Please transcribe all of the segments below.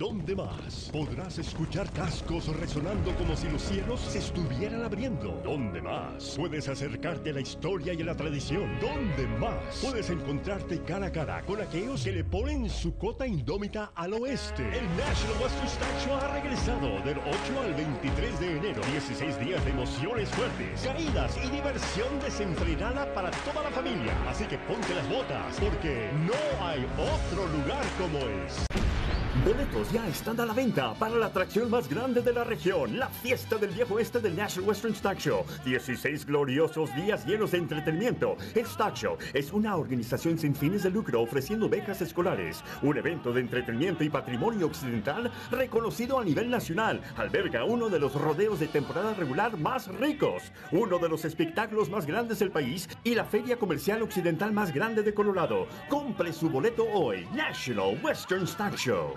¿Dónde más? Podrás escuchar cascos resonando como si los cielos se estuvieran abriendo. ¿Dónde más? Puedes acercarte a la historia y a la tradición. ¿Dónde más? Puedes encontrarte cara a cara con aquellos que le ponen su cota indómita al oeste. El National Western Stack Show ha regresado del 8 al 23 de enero. 16 días de emociones fuertes, caídas y diversión desenfrenada para toda la familia. Así que ponte las botas, porque no hay otro lugar como es. Boletos ya están a la venta para la atracción más grande de la región, la fiesta del viejo oeste del National Western Stack Show. 16 gloriosos días llenos de entretenimiento. El Stack Show es una organización sin fines de lucro ofreciendo becas escolares, un evento de entretenimiento y patrimonio occidental reconocido a nivel nacional. Alberga uno de los rodeos de temporada regular más ricos, uno de los espectáculos más grandes del país y la feria comercial occidental más grande de Colorado. Compre su boleto hoy. National Western Stack Show.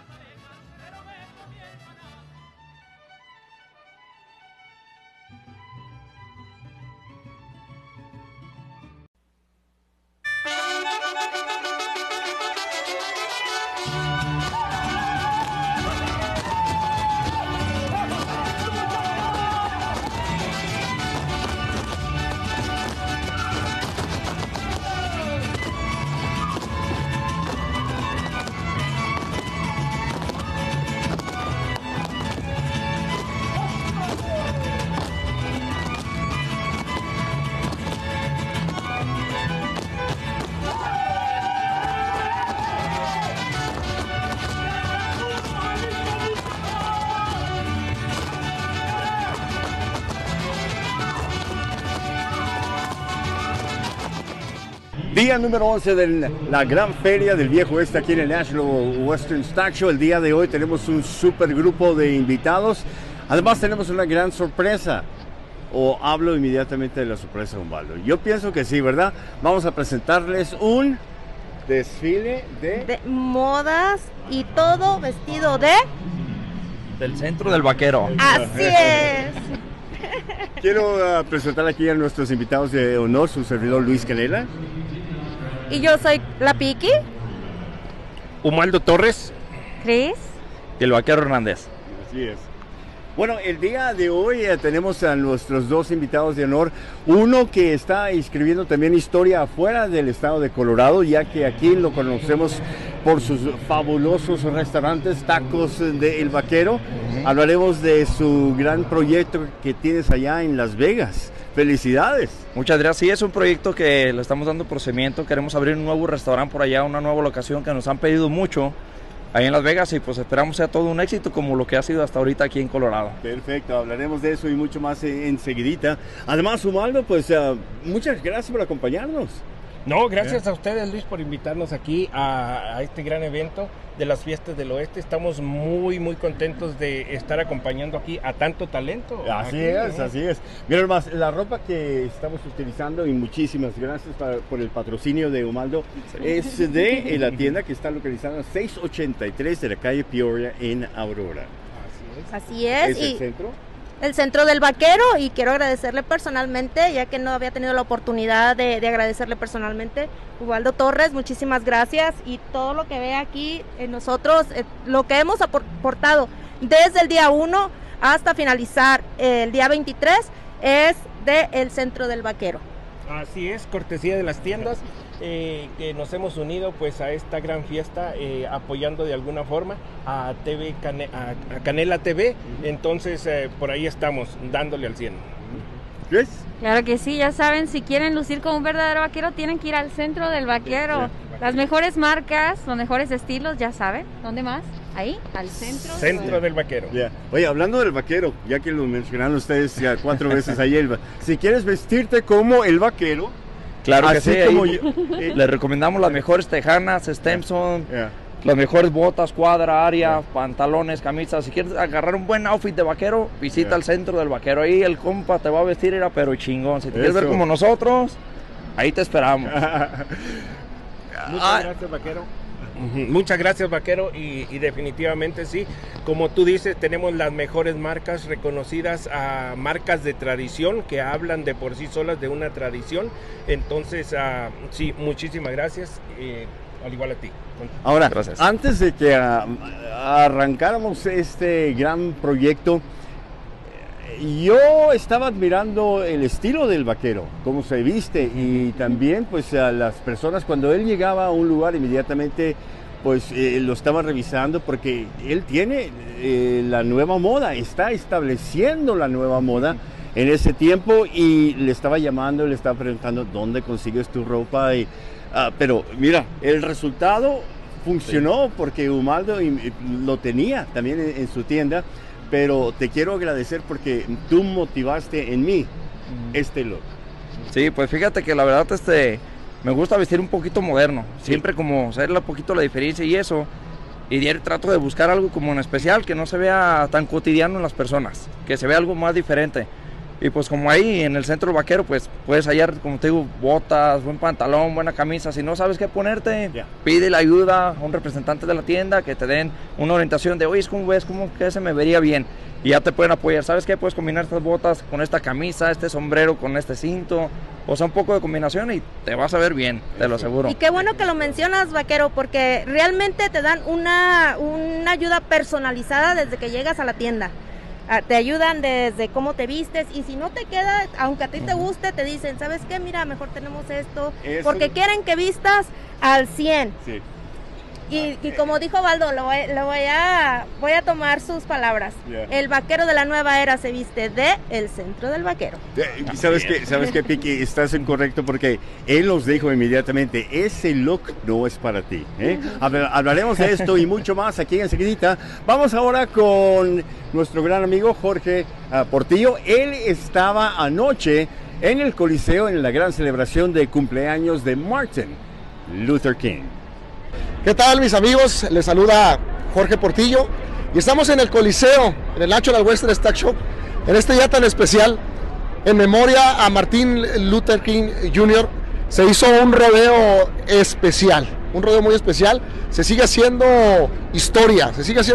Día número 11 de la gran feria del viejo oeste aquí en el National Western Stack Show. El día de hoy tenemos un super grupo de invitados. Además tenemos una gran sorpresa. ¿O hablo inmediatamente de la sorpresa, Osvaldo? Yo pienso que sí, ¿verdad? Vamos a presentarles un desfile de modas y todo vestido del Centro del Vaquero. Así es. Quiero presentar aquí a nuestros invitados de honor, su servidor Luis Canela. Y yo soy la Piki. Humaldo Torres. Cris. Y el Vaquero Hernández. Así es. Bueno, el día de hoy tenemos a nuestros dos invitados de honor. Uno que está escribiendo también historia afuera del estado de Colorado, ya que aquí lo conocemos por sus fabulosos restaurantes, tacos de El Vaquero. Hablaremos de su gran proyecto que tienes allá en Las Vegas. ¡Felicidades! Muchas gracias. Sí, es un proyecto que le estamos dando por cimiento. Queremos abrir un nuevo restaurante por allá, una nueva locación que nos han pedido mucho ahí en Las Vegas, y pues esperamos sea todo un éxito como lo que ha sido hasta ahorita aquí en Colorado. Perfecto, hablaremos de eso y mucho más enseguidita. Además, Humaldo, pues muchas gracias por acompañarnos. No, gracias a ustedes, Luis, por invitarnos aquí a este gran evento de las fiestas del oeste. Estamos muy contentos de estar acompañando aquí a tanto talento. Así es, así es. Mira, más la ropa que estamos utilizando, y muchísimas gracias por el patrocinio de Humaldo, es de la tienda que está localizada en 683 de la calle Peoria en Aurora. Así es. ¿Es el centro? El Centro del Vaquero, y quiero agradecerle personalmente, ya que no había tenido la oportunidad de agradecerle personalmente, Ubaldo Torres, muchísimas gracias, y todo lo que ve aquí en nosotros, lo que hemos aportado desde el día 1 hasta finalizar el día 23 es del Centro del Vaquero. Así es, cortesía de las tiendas que nos hemos unido pues a esta gran fiesta, apoyando de alguna forma a Canela TV. Entonces por ahí estamos dándole al 100. ¿Ves? Claro que sí, ya saben, si quieren lucir como un verdadero vaquero tienen que ir al Centro del Vaquero. Las mejores marcas, los mejores estilos, ya saben. ¿Dónde más? Ahí, al Centro del Vaquero. Oye, hablando del vaquero, ya que lo mencionaron ustedes ya 4 veces ayer, si quieres vestirte como el vaquero, claro que así sí, como les recomendamos las mejores tejanas, Stemson, las mejores botas, cuadra, área, pantalones, camisas. Si quieres agarrar un buen outfit de vaquero, visita el Centro del Vaquero. Ahí el compa te va a vestir, pero chingón. Si te quieres ver como nosotros, ahí te esperamos. Muchas gracias, vaquero. Muchas gracias, vaquero, y definitivamente sí, como tú dices, tenemos las mejores marcas reconocidas, a marcas de tradición que hablan de por sí solas de una tradición. Entonces sí, muchísimas gracias. al igual a ti. Ahora, gracias. Antes de que arrancáramos este gran proyecto, yo estaba admirando el estilo del vaquero, cómo se viste, y también pues a las personas cuando él llegaba a un lugar inmediatamente pues lo estaban revisando porque él tiene la nueva moda, está estableciendo la nueva moda en ese tiempo y le estaba llamando, le estaba preguntando dónde consigues tu ropa, pero mira, el resultado funcionó porque Ubaldo lo tenía también en su tienda. Pero te quiero agradecer porque tú motivaste en mí este look. Sí, pues fíjate que la verdad me gusta vestir un poquito moderno, siempre como saber un poquito la diferencia y eso. Y diario trato de buscar algo como en especial que no se vea tan cotidiano en las personas, que se vea algo más diferente. Y pues como ahí en el centro vaquero, pues puedes hallar, como te digo, botas, buen pantalón, buena camisa. Si no sabes qué ponerte, pide la ayuda a un representante de la tienda que te den una orientación de, oye, ¿cómo ves? ¿Cómo que se me vería bien? Y ya te pueden apoyar. ¿Sabes qué? Puedes combinar estas botas con esta camisa, este sombrero con este cinto. O sea, un poco de combinación y te vas a ver bien, te lo aseguro. Y qué bueno que lo mencionas, vaquero, porque realmente te dan una ayuda personalizada desde que llegas a la tienda. Te ayudan desde cómo te vistes y si no te queda, aunque a ti te guste, te dicen, ¿sabes qué? Mira, mejor tenemos esto, porque quieren que vistas al 100. Sí. Y como dijo Baldo, voy a tomar sus palabras. El vaquero de la nueva era se viste de el centro del vaquero. ¿Sabes qué, Piqui? Estás incorrecto porque él nos dijo inmediatamente, ese look no es para ti. Hablaremos de esto y mucho más aquí enseguidita. Vamos ahora con nuestro gran amigo Jorge Portillo. Él estaba anoche en el Coliseo en la gran celebración de cumpleaños de Martin Luther King. ¿Qué tal, mis amigos? Les saluda Jorge Portillo y estamos en el Coliseo, en el National Western Stock Show, en este día tan especial, en memoria a Martin Luther King Jr. Se hizo un rodeo especial, un rodeo muy especial. Se sigue haciendo historia,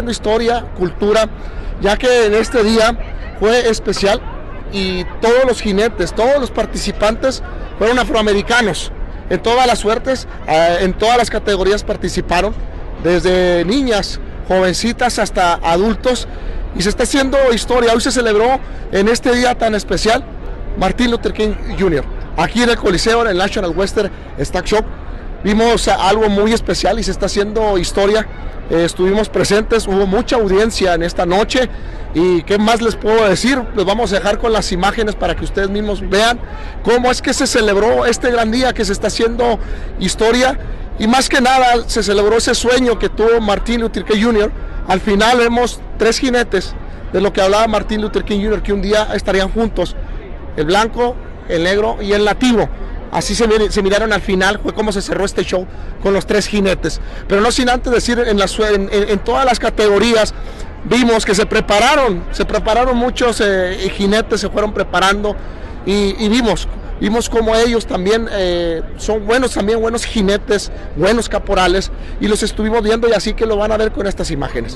cultura, ya que en este día fue especial y todos los jinetes, todos los participantes fueron afroamericanos. En todas las suertes, en todas las categorías participaron, desde niñas, jovencitas hasta adultos, y se está haciendo historia. Hoy se celebró en este día tan especial Martin Luther King Jr. Aquí en el Coliseo, en el National Western Stock Show, vimos algo muy especial y se está haciendo historia. Estuvimos presentes, hubo mucha audiencia en esta noche y qué más les puedo decir, les vamos a dejar con las imágenes para que ustedes mismos vean cómo es que se celebró este gran día, que se está haciendo historia y más que nada se celebró ese sueño que tuvo Martin Luther King Jr. Al final vemos 3 jinetes de lo que hablaba Martin Luther King Jr. que un día estarían juntos, el blanco, el negro y el nativo. Así se miraron al final, fue como se cerró este show con los 3 jinetes. Pero no sin antes decir, en todas las categorías vimos que se prepararon muchos jinetes, se fueron preparando y vimos como ellos también son buenos jinetes, buenos caporales, y los estuvimos viendo y así que lo van a ver con estas imágenes.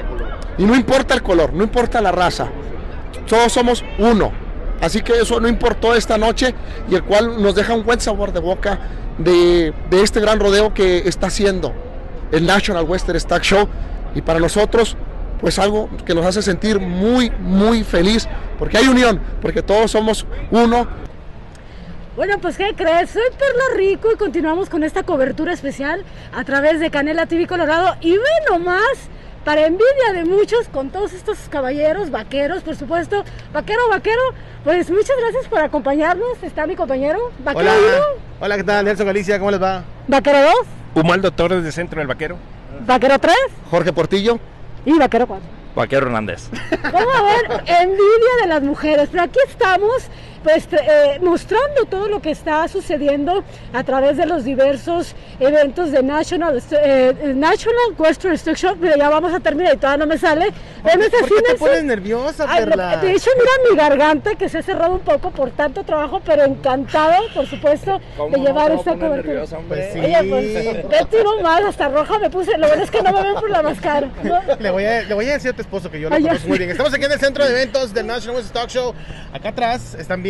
Y no importa el color, no importa la raza, todos somos uno. Así que eso no importó esta noche y el cual nos deja un buen sabor de boca de este gran rodeo que está haciendo el National Western Stock Show. Y para nosotros, pues algo que nos hace sentir muy, muy feliz, porque hay unión, porque todos somos uno. Bueno, pues ¿qué crees? Soy Perla Rico y continuamos con esta cobertura especial a través de Canela TV Colorado. Y ve nomás, para envidia de muchos, con todos estos caballeros, vaqueros, por supuesto. Vaquero, pues muchas gracias por acompañarnos. Está mi compañero, Vaquero 1. Hola, ¿qué tal? Nelson Galicia, ¿cómo les va? Vaquero 2. Ubaldo Torres, de Centro del Vaquero. Vaquero 3. Jorge Portillo. Y Vaquero 4. Vaquero Hernández. Vamos a ver, envidia de las mujeres, pero aquí estamos pues mostrando todo lo que está sucediendo a través de los diversos eventos de National Western Stock Show. Mira, ya vamos a terminar y todavía no me sale. ¿Por qué te pones nerviosa, Perla? De hecho, mira mi garganta que se ha cerrado un poco por tanto trabajo, pero encantada, por supuesto, de llevar esta cobertura. Pues sí. Oye, pues te tiro más, hasta roja me puse. Lo bueno es que no me ven por la máscara, ¿no? Le voy a decir a tu esposo que yo lo conozco muy bien. Estamos aquí en el centro de eventos del National Western Stock Show. Acá atrás están viendo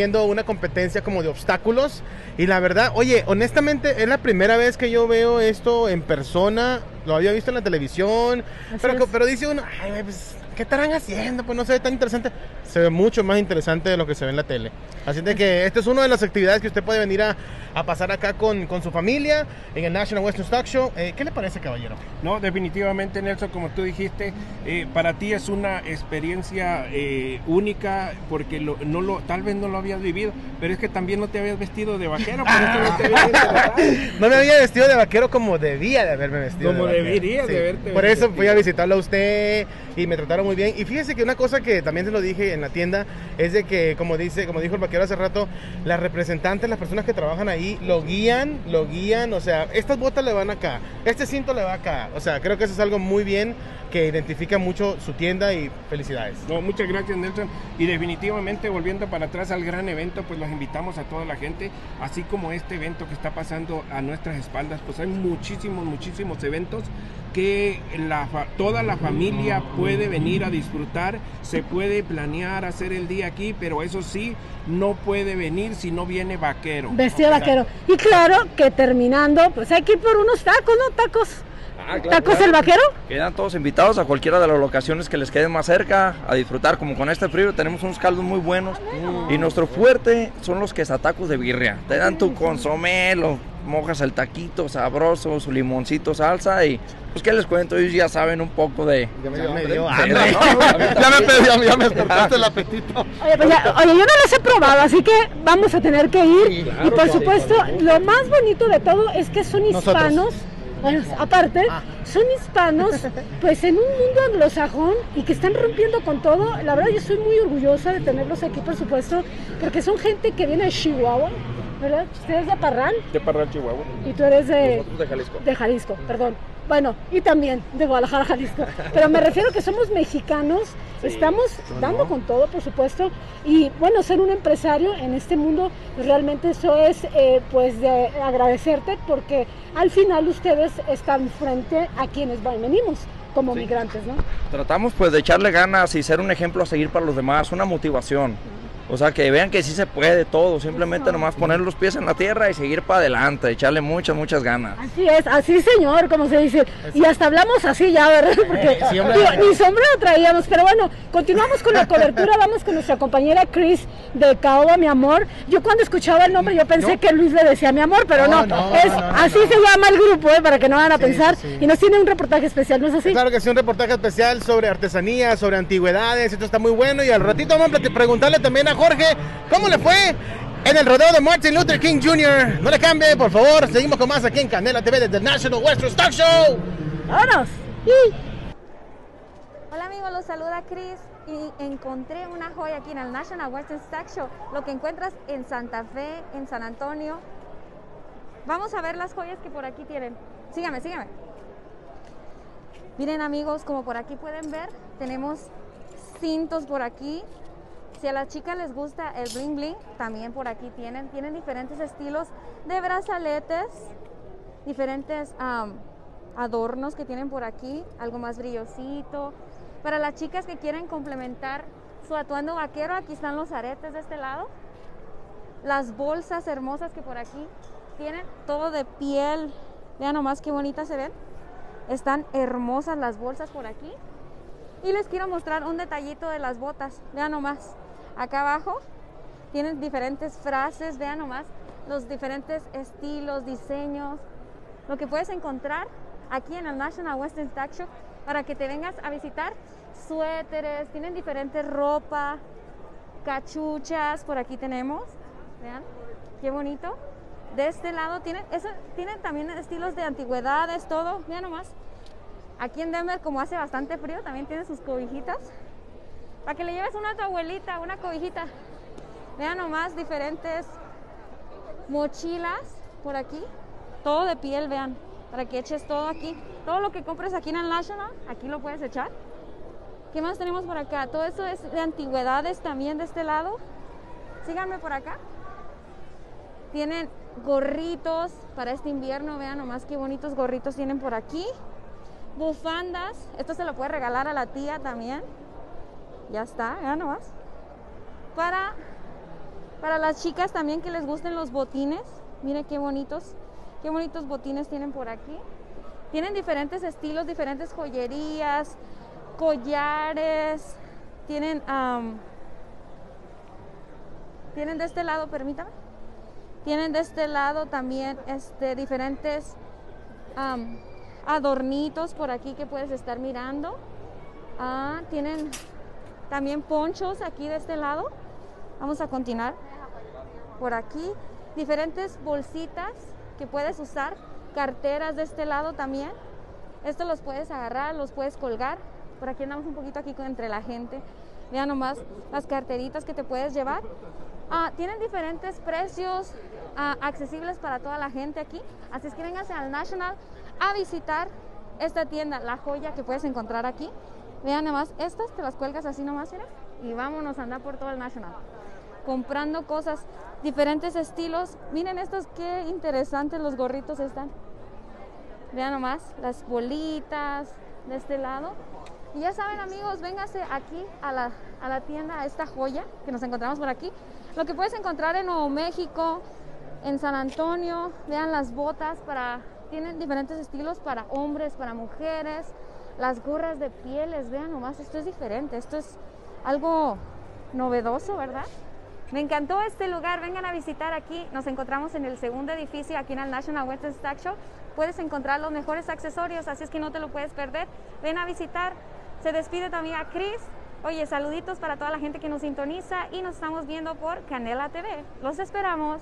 viendo una competencia como de obstáculos. Y la verdad, oye, honestamente, es la primera vez que yo veo esto en persona. Lo había visto en la televisión. Pero dice uno, ay, güey, pues, ¿qué estarán haciendo? Pues no se ve tan interesante. Se ve mucho más interesante de lo que se ve en la tele. Así de que esta es una de las actividades que usted puede venir a pasar acá con su familia en el National Western Stock Show. ¿Qué le parece, caballero? No, definitivamente, Nelson, como tú dijiste, para ti es una experiencia única porque tal vez no lo habías vivido, pero es que también no te habías vestido de vaquero. Por eso no te habías interesado. No me había vestido de vaquero como debía de haberme vestido como de vaquero. Deberías Sí. de verte. Por eso fui a visitarlo a usted y me trataron muy bien. Y fíjese que una cosa que también se lo dije en la tienda es de que, como dijo el vaquero hace rato, las representantes, las personas que trabajan ahí, lo guían, o sea, estas botas le van acá, este cinto le va acá, o sea, creo que eso es algo muy bien que identifica mucho su tienda y felicidades. No, muchas gracias, Nelson, y definitivamente volviendo para atrás al gran evento, pues los invitamos a toda la gente, así como este evento que está pasando a nuestras espaldas, pues hay muchísimos eventos que toda la familia puede venir a disfrutar, se puede planear hacer el día aquí, pero eso sí, no puede venir si no viene vaquero. Vestido de vaquero. Y claro que terminando, pues hay que ir por unos tacos, ¿no? ¿Tacos el vaquero? Quedan todos invitados a cualquiera de las locaciones que les queden más cerca a disfrutar. Como con este frío tenemos unos caldos muy buenos y nuestro fuerte son los quesatacos de birria. Te dan tu consomé, lo mojas el taquito sabroso, su limoncito, salsa y pues qué les cuento, ellos ya saben un poco de... Ya me dio hambre. Ya me despertaste el apetito. Oye, pues yo no los he probado, así que vamos a tener que ir. Sí, claro, y por supuesto, lo más bonito de todo es que son hispanos. Bueno, aparte, son hispanos, pues en un mundo anglosajón y que están rompiendo con todo. La verdad, yo soy muy orgullosa de tenerlos aquí, por supuesto, porque son gente que viene de Chihuahua, ¿verdad? ¿Usted es de Parral? De Parral, Chihuahua. Y tú eres de Jalisco. De Jalisco, perdón. Bueno, y también de Guadalajara, Jalisco. Pero me refiero que somos mexicanos, sí, estamos dando con todo, por supuesto. Y bueno, ser un empresario en este mundo, realmente eso es pues de agradecerte, porque al final ustedes están frente a quienes venimos como migrantes, ¿no? Tratamos pues de echarle ganas y ser un ejemplo a seguir para los demás, una motivación. O sea, que vean que sí se puede todo, simplemente nomás poner los pies en la tierra y seguir para adelante, echarle muchas ganas. Así es, así señor, como se dice. Y hasta hablamos así ya, ¿verdad? Porque sí, ni sombrero traíamos, pero bueno, continuamos con la cobertura, vamos con nuestra compañera Chris de Caoba, mi amor. Yo cuando escuchaba el nombre yo pensé que Luis le decía mi amor, pero así se llama el grupo, para que no vayan a pensar. Sí. Y nos tiene un reportaje especial, ¿no es así? Claro que sí, un reportaje especial sobre artesanía, sobre antigüedades, esto está muy bueno y al ratito vamos a preguntarle también a Jorge, ¿cómo le fue en el rodeo de Martin Luther King Jr.? No le cambie, por favor. Seguimos con más aquí en Canela TV desde el National Western Stock Show. ¡Vámonos! Hola amigos, los saluda Chris y encontré una joya aquí en el National Western Stock Show. Lo que encuentras en Santa Fe, en San Antonio. Vamos a ver las joyas que por aquí tienen. Síganme. Miren amigos, como por aquí pueden ver, tenemos cintos por aquí. Si a las chicas les gusta el bling bling, también por aquí tienen diferentes estilos de brazaletes, diferentes adornos que tienen por aquí, algo más brillosito. Para las chicas que quieren complementar su atuendo vaquero, aquí están los aretes de este lado. Las bolsas hermosas que por aquí tienen, todo de piel. Vean nomás qué bonitas se ven. Están hermosas las bolsas por aquí. Y les quiero mostrar un detallito de las botas. Vean nomás. Acá abajo tienen diferentes frases, vean nomás los diferentes estilos, diseños, lo que puedes encontrar aquí en el National Western Stock Show para que te vengas a visitar. Suéteres, tienen diferentes ropa, cachuchas, por aquí tenemos, vean, qué bonito. De este lado tienen también estilos de antigüedades, todo, vean nomás. Aquí en Denver, como hace bastante frío, también tienen sus cobijitas. Para que le lleves una a tu abuelita, una cobijita. Vean nomás diferentes mochilas por aquí. Todo de piel, vean. Para que eches todo aquí. Todo lo que compres aquí en el National, aquí lo puedes echar. ¿Qué más tenemos por acá? Todo esto es de antigüedades también de este lado. Síganme por acá. Tienen gorritos para este invierno. Vean nomás qué bonitos gorritos tienen por aquí. Bufandas. Esto se lo puede regalar a la tía también. Ya está, vean nomás. Para Para las chicas también que les gusten los botines, miren qué bonitos botines tienen por aquí. Tienen diferentes estilos, diferentes joyerías, collares, tienen de este lado, permítame, tienen de este lado también diferentes adornitos por aquí que puedes estar mirando. Tienen también ponchos aquí de este lado. Vamos a continuar por aquí, diferentes bolsitas que puedes usar, carteras de este lado también. Estos los puedes agarrar, los puedes colgar. Por aquí andamos un poquito aquí entre la gente. Vean nomás las carteritas que te puedes llevar. Tienen diferentes precios accesibles para toda la gente aquí. Así es que vénganse al National a visitar esta tienda, la joya que puedes encontrar aquí. Vean nomás, estas te las cuelgas así nomás, mira, y vámonos a andar por todo el National comprando cosas, diferentes estilos. Miren estos, qué interesantes los gorritos están. Vean nomás, las bolitas de este lado. Y ya saben, amigos, vénganse aquí a la tienda, a esta joya que nos encontramos por aquí. Lo que puedes encontrar en Nuevo México, en San Antonio. Vean las botas, tienen diferentes estilos para hombres, para mujeres. Las gorras de pieles, vean nomás, esto es diferente, esto es algo novedoso, ¿verdad? Me encantó este lugar, vengan a visitar aquí. Nos encontramos en el segundo edificio aquí en el National Western Stack Show. Puedes encontrar los mejores accesorios, así es que no te lo puedes perder. Ven a visitar. Se despide también a Chris. Oye, saluditos para toda la gente que nos sintoniza y nos estamos viendo por Canela TV. Los esperamos.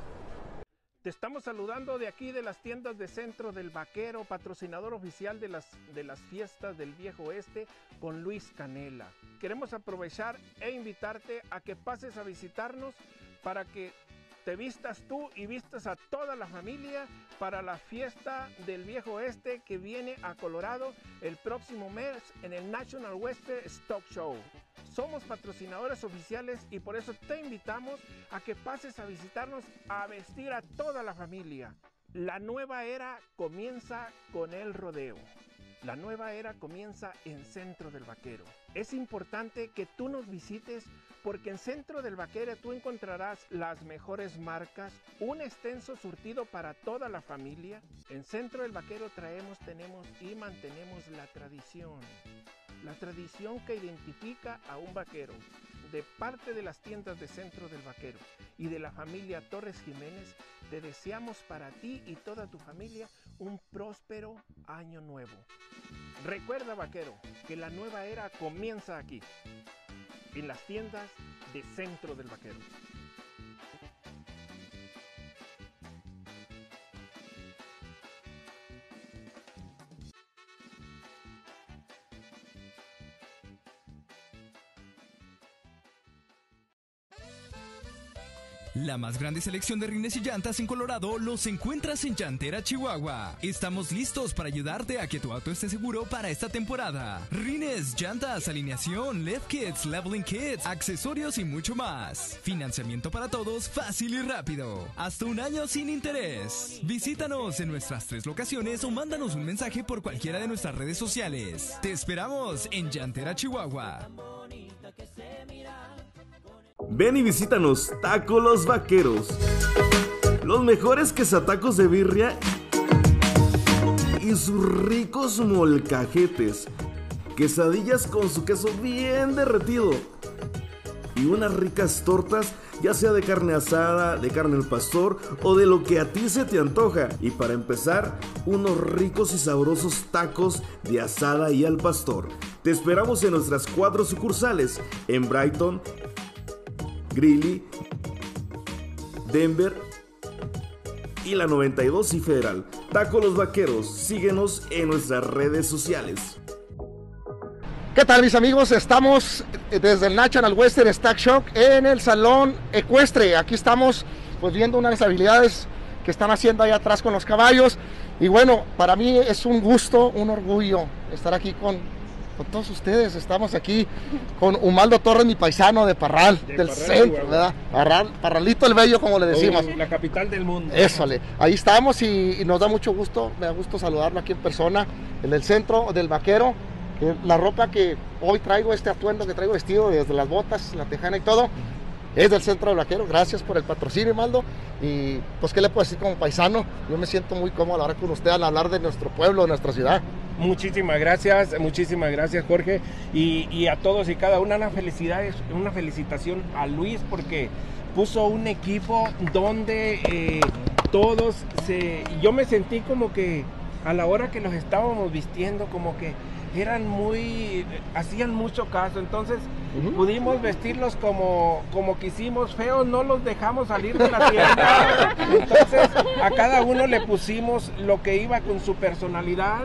Te estamos saludando de aquí de las tiendas de Centro del Vaquero, patrocinador oficial de las fiestas del Viejo Oeste con Luis Canela. Queremos aprovechar e invitarte a que pases a visitarnos para que te vistas tú y vistas a toda la familia para la fiesta del Viejo Oeste que viene a Colorado el próximo mes en el National Western Stock Show. Somos patrocinadores oficiales y por eso te invitamos a que pases a visitarnos, a vestir a toda la familia. La nueva era comienza con el rodeo. La nueva era comienza en Centro del Vaquero. Es importante que tú nos visites porque en Centro del Vaquero tú encontrarás las mejores marcas, un extenso surtido para toda la familia. En Centro del Vaquero tenemos y mantenemos la tradición. La tradición que identifica a un vaquero. De parte de las tiendas de Centro del Vaquero y de la familia Torres Jiménez, te deseamos para ti y toda tu familia un próspero año nuevo. Recuerda, vaquero, que la nueva era comienza aquí, en las tiendas de Centro del Vaquero. La más grande selección de rines y llantas en Colorado los encuentras en Llantera, Chihuahua. Estamos listos para ayudarte a que tu auto esté seguro para esta temporada. Rines, llantas, alineación, LED kits, leveling kits, accesorios y mucho más. Financiamiento para todos fácil y rápido. Hasta un año sin interés. Visítanos en nuestras 3 locaciones o mándanos un mensaje por cualquiera de nuestras redes sociales. Te esperamos en Llantera, Chihuahua. Ven y visítanos, Taco Los Vaqueros. Los mejores quesatacos de birria y sus ricos molcajetes. Quesadillas con su queso bien derretido. Y unas ricas tortas, ya sea de carne asada, de carne al pastor o de lo que a ti se te antoja. Y para empezar, unos ricos y sabrosos tacos de asada y al pastor. Te esperamos en nuestras 4 sucursales, en Brighton, Greeley, Denver y la 92 y Federal. Taco Los Vaqueros, síguenos en nuestras redes sociales. ¿Qué tal, mis amigos? Estamos desde el National Western Stack Show en el Salón Ecuestre. Aquí estamos pues viendo unas habilidades que están haciendo ahí atrás con los caballos. Y bueno, para mí es un gusto, un orgullo estar aquí con todos ustedes. Estamos aquí con Umaldo Torres, mi paisano de Parral, del centro, ¿verdad? Parralito el Bello, como le decimos. La capital del mundo. Ésole. Ahí estamos y nos da mucho gusto, me da gusto saludarlo aquí en persona, en el Centro del Vaquero. La ropa que hoy traigo, este atuendo que traigo vestido, desde las botas, la tejana y todo, es del Centro del Vaquero. Gracias por el patrocinio, Maldo. Y pues, ¿qué le puedo decir como paisano? Yo me siento muy cómodo a hablar con usted al hablar de nuestro pueblo, de nuestra ciudad. Muchísimas gracias, Jorge. Y a todos y cada una felicitación a Luis, porque puso un equipo donde yo me sentí como que a la hora que los estábamos vistiendo, como que hacían mucho caso, entonces pudimos vestirlos como quisimos, feos no los dejamos salir de la tienda, entonces a cada uno le pusimos lo que iba con su personalidad,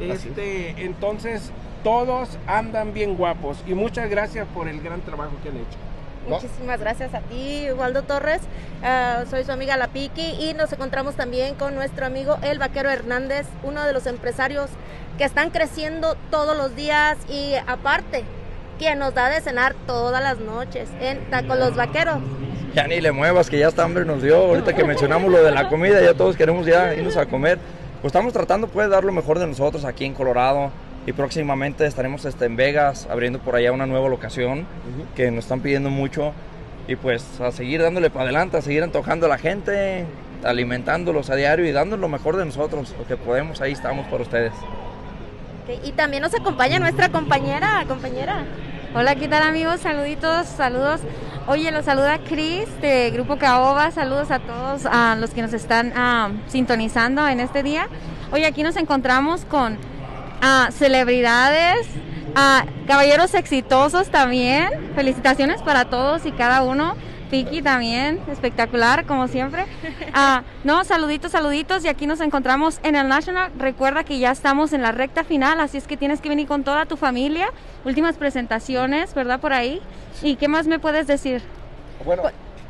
entonces todos andan bien guapos, y muchas gracias por el gran trabajo que han hecho. Muchísimas gracias a ti, Ubaldo Torres. Soy su amiga La Piqui y nos encontramos también con nuestro amigo El Vaquero Hernández, uno de los empresarios que están creciendo todos los días y aparte, quien nos da de cenar todas las noches en Tacos Los Vaqueros. Ya ni le muevas, que ya hasta hambre nos dio. Ahorita que mencionamos lo de la comida, ya todos queremos ya irnos a comer. Pues estamos tratando de dar lo mejor de nosotros aquí en Colorado. Y próximamente estaremos en Vegas, abriendo por allá una nueva locación que nos están pidiendo mucho. Y pues a seguir dándole para adelante, a seguir antojando a la gente, alimentándolos a diario y dando lo mejor de nosotros, lo que podemos, ahí estamos para ustedes. Okay, y también nos acompaña nuestra compañera. Hola, ¿qué tal, amigos? Saludos. Oye, los saluda Cris de Grupo Caoba. Saludos a todos los que nos están sintonizando en este día. Oye, aquí nos encontramos con celebridades, caballeros exitosos también. Felicitaciones para todos y cada uno. Piki también, espectacular como siempre. Saluditos, y aquí nos encontramos en el National. Recuerda que ya estamos en la recta final, así es que tienes que venir con toda tu familia. Últimas presentaciones, ¿verdad? Por ahí. ¿Y qué más me puedes decir? Bueno,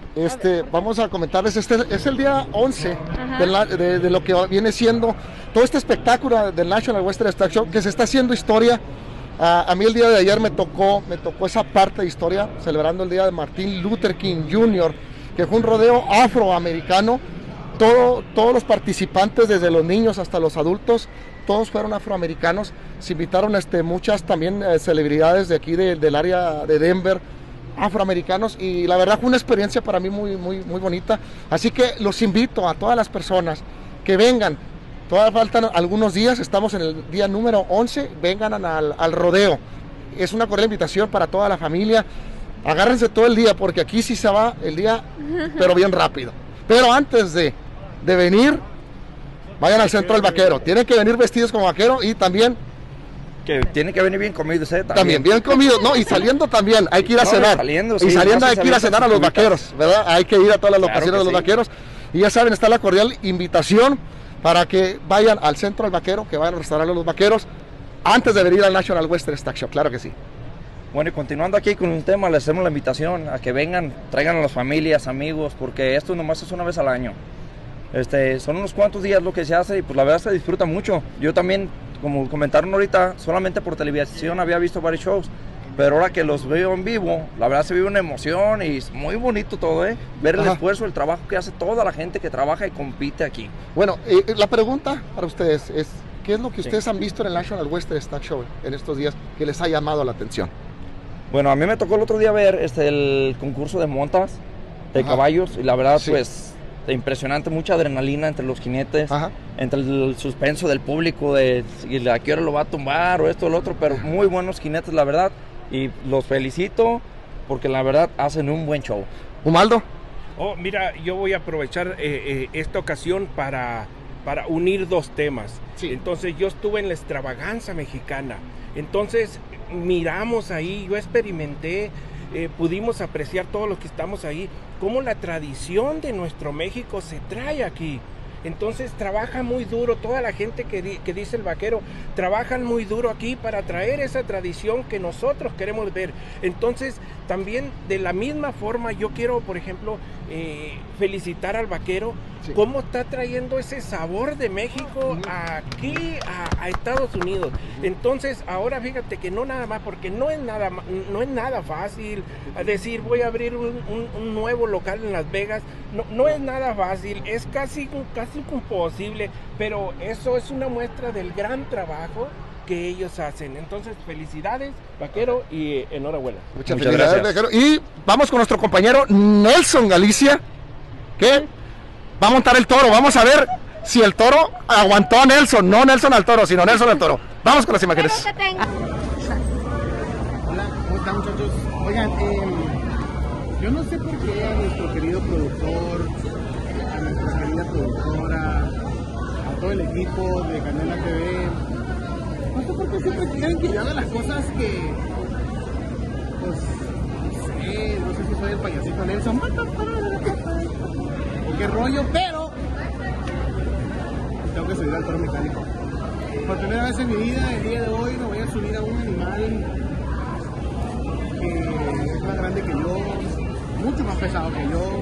vamos a comentarles, es el día 11 de lo que viene siendo todo este espectáculo del National Western Stock Show, que se está haciendo historia. A mí el día de ayer me tocó esa parte de historia, celebrando el día de Martin Luther King Jr., que fue un rodeo afroamericano. Todos los participantes, desde los niños hasta los adultos, todos fueron afroamericanos. Se invitaron muchas también celebridades de aquí del área de Denver, afroamericanos, y la verdad fue una experiencia para mí muy bonita. Así que los invito a todas las personas que vengan. Todavía faltan algunos días, estamos en el día número 11, vengan al rodeo. Es una cordial invitación para toda la familia. Agárrense todo el día, porque aquí sí se va el día, pero bien rápido. Pero antes de venir, vayan al Centro del Vaquero. Tienen que venir vestidos como vaquero y también... Que tienen que venir bien comidos, También bien comidos, ¿no? Y saliendo también, hay que ir a cenar. Saliendo hay que ir a cenar a los vaqueros, ¿verdad? Hay que ir a todas las locaciones de los vaqueros. Y ya saben, está la cordial invitación para que vayan al Centro del Vaquero, que vayan al restaurante Los Vaqueros, antes de venir al National Western Stock Show, claro que sí. Bueno, y continuando aquí con un tema, les hacemos la invitación a que vengan, traigan a las familias, amigos, porque esto nomás es una vez al año. Son unos cuantos días lo que se hace y pues la verdad se disfruta mucho. Yo también, como comentaron ahorita, solamente por televisión había visto varios shows, pero ahora que los veo en vivo, la verdad se vive una emoción y es muy bonito todo, ver el esfuerzo, el trabajo que hace toda la gente que trabaja y compite aquí. Bueno, la pregunta para ustedes es, ¿qué es lo que ustedes han visto en el National Western Stock Show en estos días que les ha llamado la atención? Bueno, a mí me tocó el otro día ver el concurso de montas de caballos y la verdad pues impresionante, mucha adrenalina entre los jinetes, entre el suspenso del público de a qué hora lo va a tumbar o esto o lo otro, pero muy buenos jinetes la verdad. Y los felicito porque la verdad hacen un buen show. ¿Ubaldo? Mira, yo voy a aprovechar esta ocasión para unir dos temas. Entonces yo estuve en la extravaganza mexicana. Entonces miramos ahí, yo experimenté, pudimos apreciar todos los que estamos ahí, cómo la tradición de nuestro México se trae aquí. Entonces trabaja muy duro, toda la gente que dice el vaquero, trabajan muy duro aquí para traer esa tradición que nosotros queremos ver. Entonces también de la misma forma yo quiero, por ejemplo, felicitar al vaquero, cómo está trayendo ese sabor de México aquí a Estados Unidos. Entonces ahora fíjate que no nada más, porque no es nada fácil decir voy a abrir un nuevo local en Las Vegas, no es nada fácil, es casi imposible, pero eso es una muestra del gran trabajo que ellos hacen. Entonces, felicidades, vaquero, y enhorabuena. Muchas felicidades, vaquero. Y vamos con nuestro compañero Nelson Galicia, que va a montar el toro. Vamos a ver si el toro aguantó a Nelson, no Nelson al toro, sino Nelson al toro. Vamos con las imágenes. Hola, ¿cómo están, muchachos? Oigan, yo no sé por qué a nuestro querido productor, a nuestra querida productora, a todo el equipo de Canela TV, no sé por qué siempre quieren que yo haga las cosas que, pues, no sé si soy el payasito Nelson, o qué rollo, pero tengo que subir al toro mecánico. Por primera vez en mi vida, el día de hoy, me voy a subir a un animal que es más grande que yo, mucho más pesado que yo,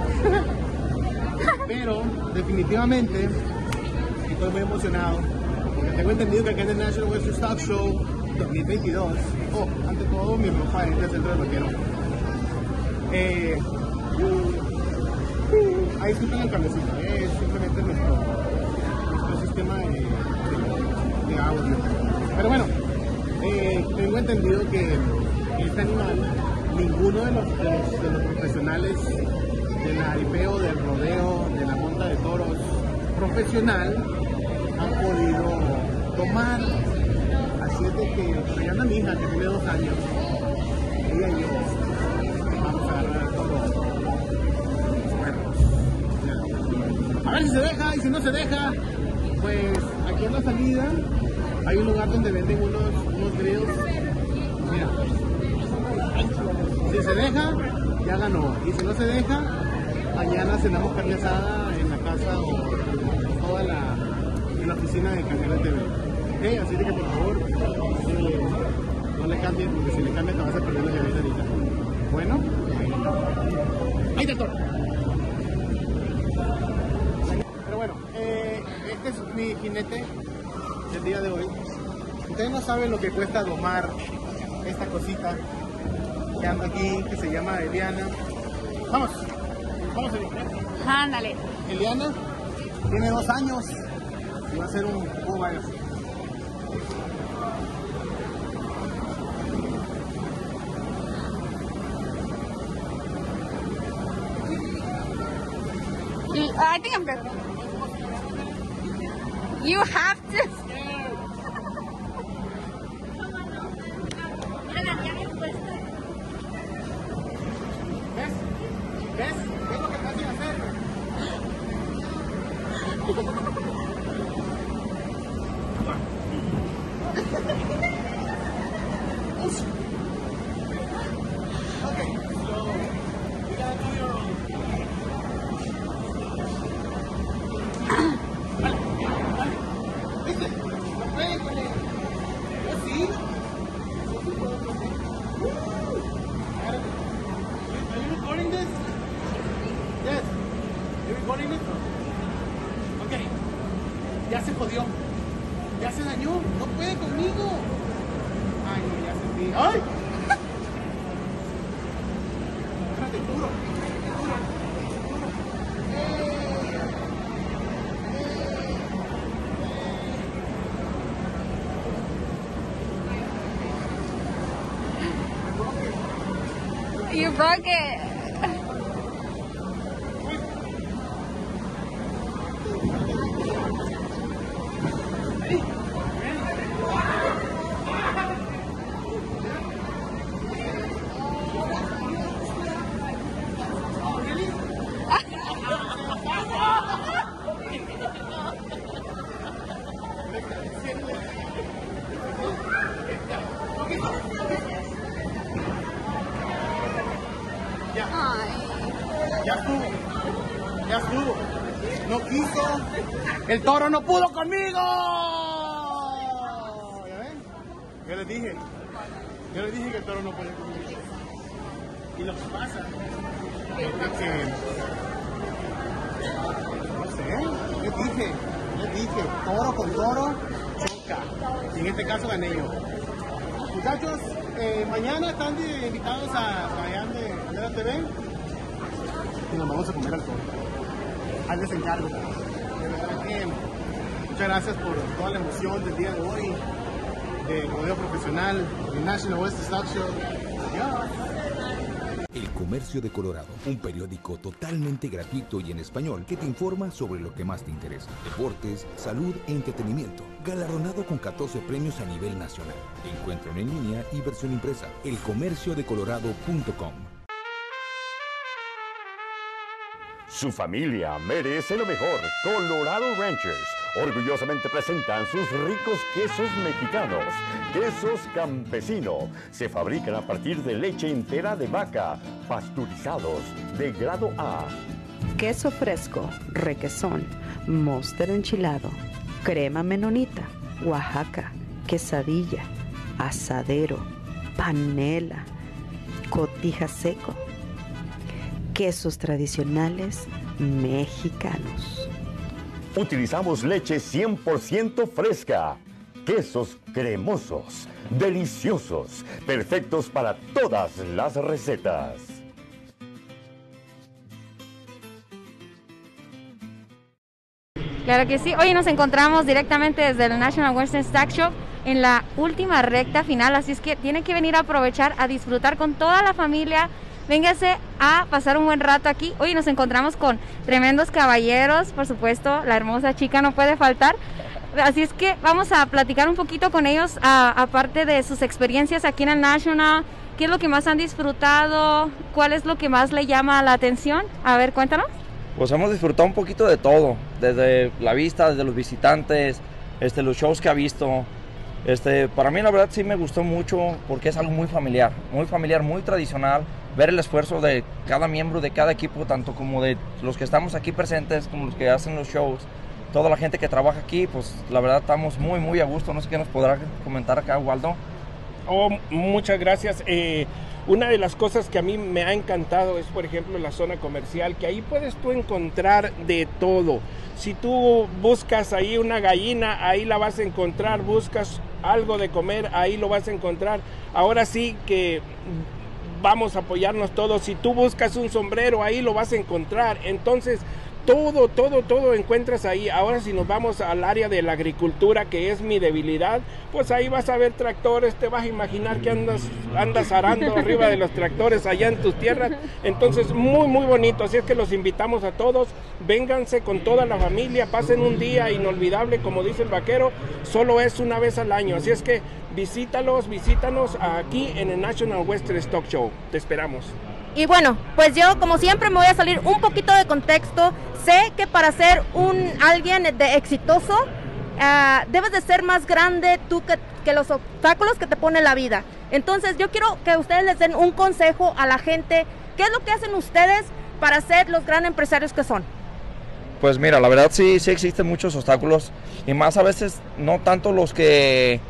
pero definitivamente estoy muy emocionado porque tengo entendido que aquí en el National Western Stock Show 2022, ante todo mi ropa es del Centro del Vaquero. Ahí disculpen el cablecito, es simplemente nuestro sistema de audio. Pero bueno, tengo entendido que este animal, ninguno de los profesionales del aripeo, del rodeo, de la monta de toros profesional han podido tomar. Así es de que mañana mi hija, que tiene 2 años, ella y yo vamos a agarrar el toro. Bueno, a ver si se deja, y si no se deja, pues aquí en la salida hay un lugar donde venden unos grills. Mira, si se deja, ya ganó. Y si no se deja, mañana cenamos carne asada en la casa o en la oficina de Canela TV. Así de que por favor, no le cambien, porque si le cambian te vas a perder la llaveta ahorita. Bueno, ahí te toca. Pero bueno, este es mi jinete del día de hoy. Ustedes no saben lo que cuesta domar esta cosita que anda aquí, que se llama Eliana. Vamos, Eliana. Ándale. Eliana tiene 2 años y va a ser un varios. I think I'm good. You have to. ¿Ves lo que te hacen hacer? Okay, so you gotta do your own. ¿Viste? Yo sí. Are you recording this? Yes. You recording it? Okay. Ya se jodió. Ya se dañó. No puede conmigo. Ay, no, ya sentí. ¡Ay! Espérate, duro. You broke it. Ya estuvo. No quiso. El toro no pudo conmigo. ¿Ya ven? Yo les dije que el toro no podía conmigo. Y lo que pasa es que, no sé, les dije, toro con toro choca. Y en este caso gané yo. Muchachos, mañana están invitados a Miami de Canela TV y nos vamos a comer al toro. Ahí les encargo. De verdad que muchas gracias por toda la emoción del día de hoy. rodeo profesional, el National Western Stock Show. El Comercio de Colorado, un periódico totalmente gratuito y en español que te informa sobre lo que más te interesa: deportes, salud e entretenimiento. Galardonado con 14 premios a nivel nacional. Encuéntralo en línea y versión impresa. elcomerciodecolorado.com. Su familia merece lo mejor. Colorado Ranchers orgullosamente presentan sus ricos quesos mexicanos. Quesos Campesino. Se fabrican a partir de leche entera de vaca, pasteurizados de grado A. Queso fresco, requesón, móster enchilado, crema menonita, Oaxaca, quesadilla, asadero, panela, cotija seco. Quesos tradicionales mexicanos. Utilizamos leche 100% fresca. Quesos cremosos, deliciosos, perfectos para todas las recetas. Claro que sí. Hoy nos encontramos directamente desde el National Western Stock Show en la última recta final, así es que tienen que venir a aprovechar, a disfrutar con toda la familia. Véngase a pasar un buen rato aquí. Hoy nos encontramos con tremendos caballeros, por supuesto, la hermosa chica no puede faltar. Así es que vamos a platicar un poquito con ellos, aparte de sus experiencias aquí en el National. ¿Qué es lo que más han disfrutado? ¿Cuál es lo que más le llama la atención? A ver, cuéntanos. Pues hemos disfrutado un poquito de todo, desde la vista, desde los visitantes, los shows que ha visto. Para mí la verdad sí me gustó mucho porque es algo muy familiar, muy tradicional. Ver el esfuerzo de cada miembro de cada equipo, tanto como de los que estamos aquí presentes, como los que hacen los shows, toda la gente que trabaja aquí, pues la verdad estamos muy a gusto. No sé qué nos podrá comentar acá, Waldo. Muchas gracias. Una de las cosas que a mí me ha encantado es, por ejemplo, la zona comercial, que ahí puedes tú encontrar de todo. Si tú buscas ahí una gallina, ahí la vas a encontrar. Buscas algo de comer, ahí lo vas a encontrar. Ahora sí que vamos a apoyarnos todos. Si tú buscas un sombrero, ahí lo vas a encontrar. Entonces, todo encuentras ahí. Ahora si nos vamos al área de la agricultura, que es mi debilidad, pues ahí vas a ver tractores, te vas a imaginar que andas arando arriba de los tractores allá en tus tierras. Entonces muy bonito, así es que los invitamos a todos, vénganse con toda la familia, pasen un día inolvidable, como dice el vaquero, solo es una vez al año, así es que visítanos aquí en el National Western Stock Show, te esperamos. Y bueno, pues yo como siempre me voy a salir un poquito de contexto. Sé que para ser alguien de exitoso, debes de ser más grande tú que los obstáculos que te pone la vida. Entonces yo quiero que ustedes les den un consejo a la gente. ¿Qué es lo que hacen ustedes para ser los gran empresarios que son? Pues mira, la verdad sí existen muchos obstáculos, y más a veces no tanto los que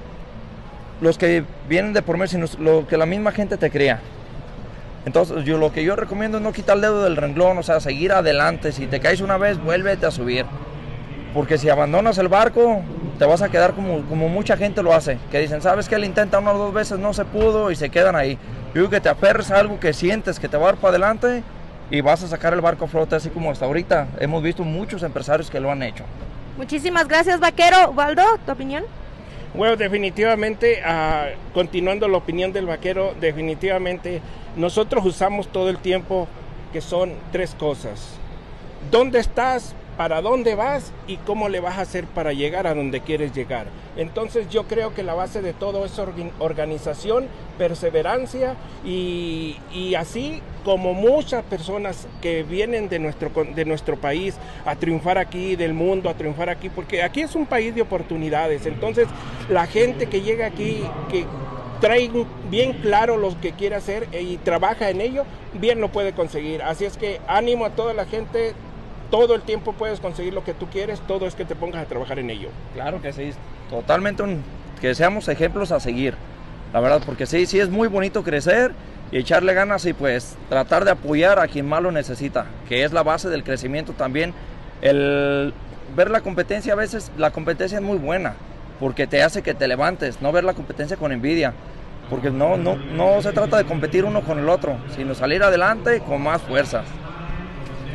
vienen de por medio, sino lo que la misma gente te crea. Entonces lo que yo recomiendo es no quitar el dedo del renglón, o sea, seguir adelante. Si te caes una vez, vuélvete a subir, porque si abandonas el barco te vas a quedar como mucha gente lo hace, que dicen, ¿sabes qué? Le intenta 1 o 2 veces, no se pudo y se quedan ahí. Yo digo que te aferres a algo que sientes que te va a dar para adelante y vas a sacar el barco a flote, así como hasta ahorita hemos visto muchos empresarios que lo han hecho. Muchísimas gracias, vaquero. Waldo, ¿tu opinión? Bueno, definitivamente, continuando la opinión del vaquero, definitivamente nosotros usamos todo el tiempo que son 3 cosas: ¿dónde estás? ¿Para dónde vas? ¿Y cómo le vas a hacer para llegar a donde quieres llegar? Entonces yo creo que la base de todo es organización, perseverancia, y así como muchas personas que vienen de nuestro país a triunfar aquí, del mundo a triunfar aquí, porque aquí es un país de oportunidades. Entonces la gente que llega aquí, que trae bien claro lo que quiere hacer y trabaja en ello, bien lo puede conseguir. Así es que ánimo a toda la gente. Todo el tiempo puedes conseguir lo que tú quieres, todo es que te pongas a trabajar en ello. Claro que sí, totalmente, que seamos ejemplos a seguir, la verdad, porque sí es muy bonito crecer y echarle ganas y pues tratar de apoyar a quien más lo necesita, que es la base del crecimiento también. El ver la competencia, a veces la competencia es muy buena, porque te hace que te levantes, no ver la competencia con envidia, porque no se trata de competir uno con el otro, sino salir adelante con más fuerzas.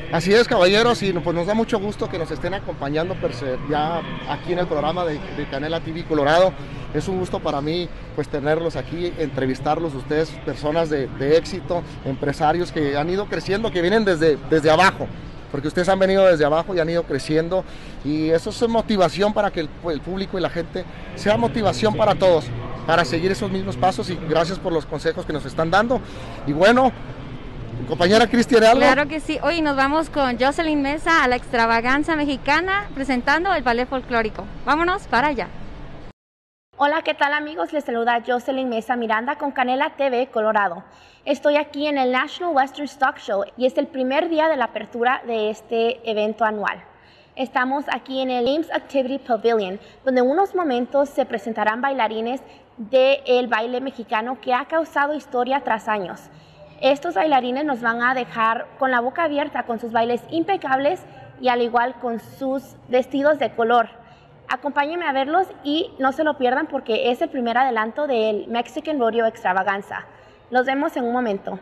Así es, caballeros, y pues nos da mucho gusto que nos estén acompañando ya aquí en el programa de Canela TV Colorado. Es un gusto para mí pues tenerlos aquí, entrevistarlos, ustedes, personas de éxito, empresarios que han ido creciendo, que vienen desde abajo, porque ustedes han venido desde abajo y han ido creciendo, y eso es motivación para que el público y la gente sea motivación para todos, para seguir esos mismos pasos, y gracias por los consejos que nos están dando. Y bueno, compañera Cristian, ¿algo? Claro que sí. Hoy nos vamos con Jocelyn Mesa a la extravaganza mexicana presentando el ballet folclórico. Vámonos para allá. Hola, ¿qué tal amigos? Les saluda Jocelyn Mesa Miranda con Canela TV Colorado. Estoy aquí en el National Western Stock Show y es el primer día de la apertura de este evento anual. Estamos aquí en el Games Activity Pavilion, donde en unos momentos se presentarán bailarines del baile mexicano que ha causado historia tras años. Estos bailarines nos van a dejar con la boca abierta con sus bailes impecables y al igual con sus vestidos de color. Acompáñenme a verlos y no se lo pierdan porque es el primer adelanto del Mexican Rodeo Extravaganza. Nos vemos en un momento.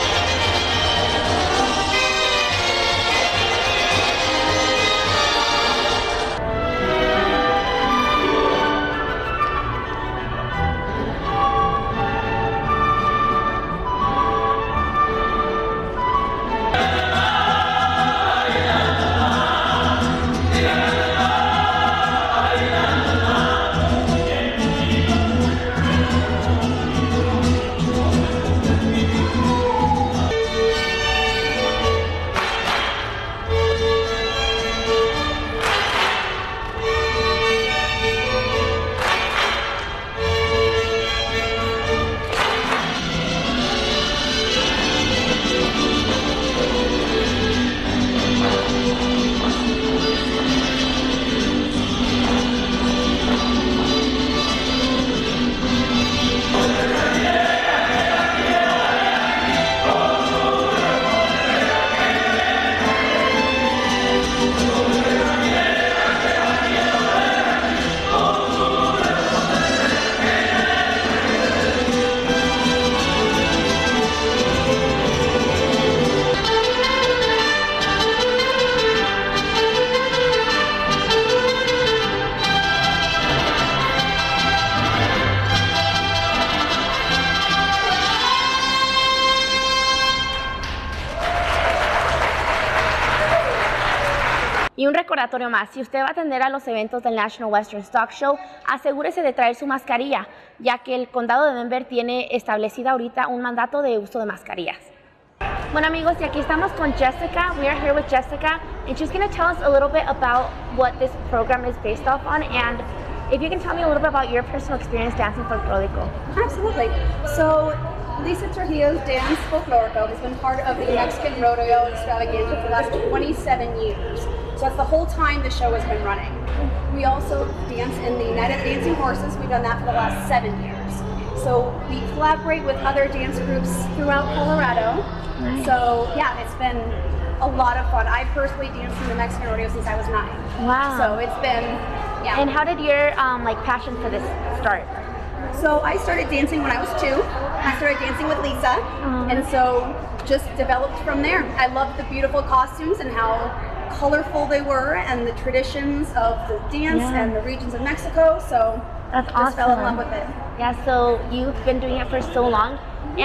Y un recordatorio más, si usted va a atender a los eventos del National Western Stock Show, asegúrese de traer su mascarilla, ya que el condado de Denver tiene establecida ahorita un mandato de uso de mascarillas. Bueno amigos, y aquí estamos con Jessica. We are here with Jessica, and she's going to tell us a little bit about what this program is based off on, and if you can tell me a little bit about your personal experience dancing folklorico. Absolutely. So, Lisa Trujillo's Dance Folklorico has been part of the Mexican Rodeo Extravaganza for the last 27 years. So that's the whole time the show has been running. We also dance in the United Dancing Horses. We've done that for the last 7 years. So we collaborate with other dance groups throughout Colorado. Nice. So yeah, it's been a lot of fun. I personally danced in the Mexican Rodeo since I was 9. Wow. So it's been, yeah. And how did your passion for this start? So I started dancing when I was 2. I started dancing with Lisa, and so just developed from there. I loved the beautiful costumes and how colorful they were, and the traditions of the dance and the regions of Mexico. So that's just awesome. fell in love with it. Yeah. So you've been doing it for so long,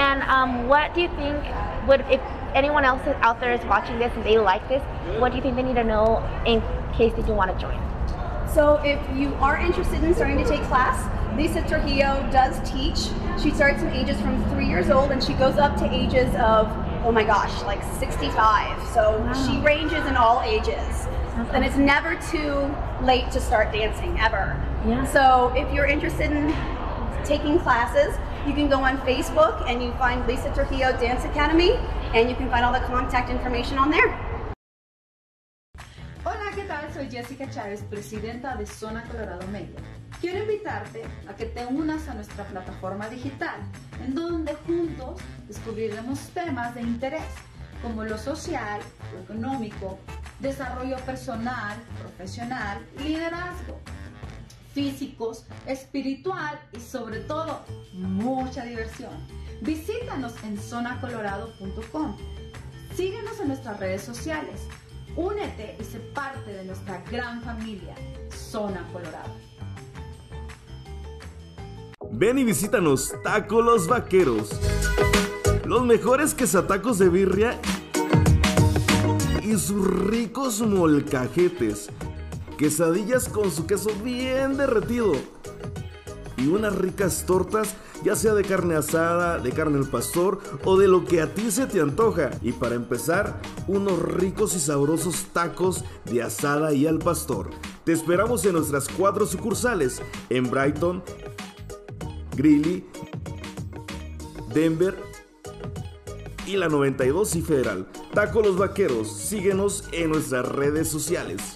and what do you think if anyone else out there is watching this and they like this, what do you think they need to know in case they do want to join? So if you are interested in starting to take class, Lisa Trujillo does teach. She starts from ages from 3 years old and she goes up to ages of, oh my gosh, like 65. So she ranges in all ages. And it's never too late to start dancing, ever. Yeah. So if you're interested in taking classes, you can go on Facebook and you find Lisa Trujillo Dance Academy, and you can find all the contact information on there. Hola, ¿qué tal? Soy Jessica Chávez, presidenta de Zona Colorado Media. Quiero invitarte a que te unas a nuestra plataforma digital, en donde juntos descubriremos temas de interés, como lo social, lo económico, desarrollo personal, profesional, liderazgo, físicos, espiritual y sobre todo mucha diversión. Visítanos en zonacolorado.com. Síguenos en nuestras redes sociales. Únete y sé parte de nuestra gran familia, Zona Colorado. Ven y visítanos, Taco Los Vaqueros. Los mejores quesatacos de birria y sus ricos molcajetes. Quesadillas con su queso bien derretido. Y unas ricas tortas, ya sea de carne asada, de carne al pastor o de lo que a ti se te antoja. Y para empezar, unos ricos y sabrosos tacos de asada y al pastor. Te esperamos en nuestras 4 sucursales, en Brighton, Greeley, Denver y la 92 y Federal. Taco Los Vaqueros, síguenos en nuestras redes sociales.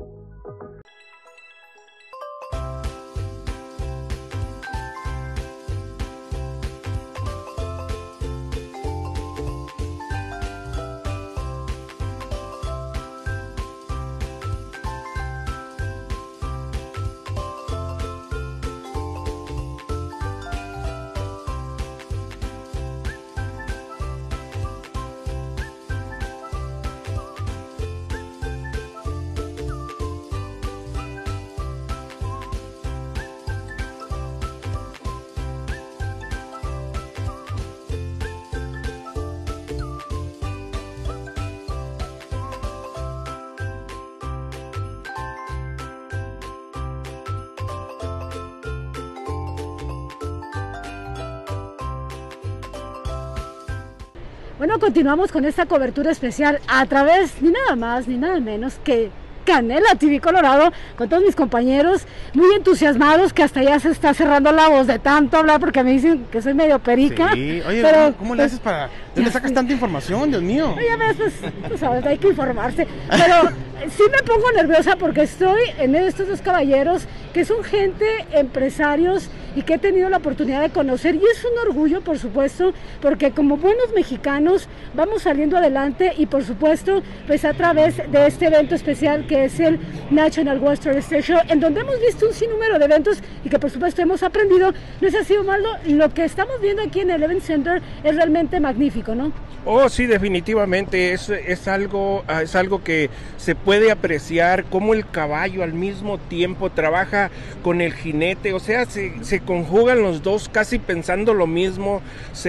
Bueno, continuamos con esta cobertura especial a través, ni nada más, ni nada menos que Canela TV Colorado, con todos mis compañeros muy entusiasmados, que hasta ya se está cerrando la voz de tanto hablar, porque me dicen que soy medio perica. Sí, oye, pero, ¿cómo le haces para...? ¿De dónde sacas tanta información, Dios mío? Oye, a veces, tú sabes, hay que informarse, pero sí me pongo nerviosa porque estoy en medio de estos dos caballeros, que son gente, empresarios, y que he tenido la oportunidad de conocer, y es un orgullo, por supuesto, porque como buenos mexicanos vamos saliendo adelante, y por supuesto, pues a través de este evento especial que es el National Western State Show, en donde hemos visto un sinnúmero de eventos y que por supuesto hemos aprendido. No es así, Osvaldo, lo que estamos viendo aquí en el Event Center es realmente magnífico, ¿no? Oh, sí, definitivamente es algo que se puede apreciar, cómo el caballo al mismo tiempo trabaja con el jinete, o sea, se conjugan los dos casi pensando lo mismo,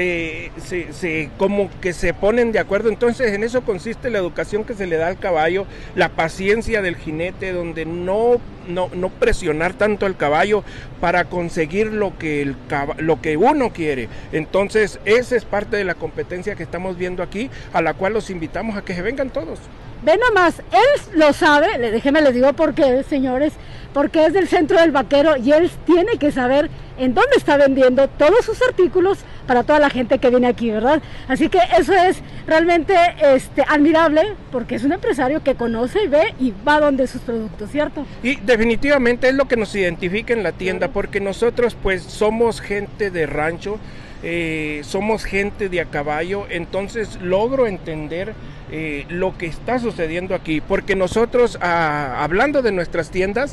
como que se ponen de acuerdo. Entonces en eso consiste la educación que se le da al caballo, la paciencia del jinete, donde no presionar tanto al caballo para conseguir lo que uno quiere. Entonces esa es parte de la competencia que estamos viendo aquí, a la cual los invitamos a que se vengan todos. Ve nomás, él lo sabe, déjeme les digo por qué, señores, porque es del Centro del Vaquero y él tiene que saber en dónde está vendiendo todos sus artículos para toda la gente que viene aquí, ¿verdad? Así que eso es realmente admirable, porque es un empresario que conoce y ve y va donde sus productos, ¿cierto? Y definitivamente es lo que nos identifica en la tienda, porque nosotros pues somos gente de rancho, somos gente de a caballo, entonces logro entender lo que está sucediendo aquí, porque nosotros, hablando de nuestras tiendas,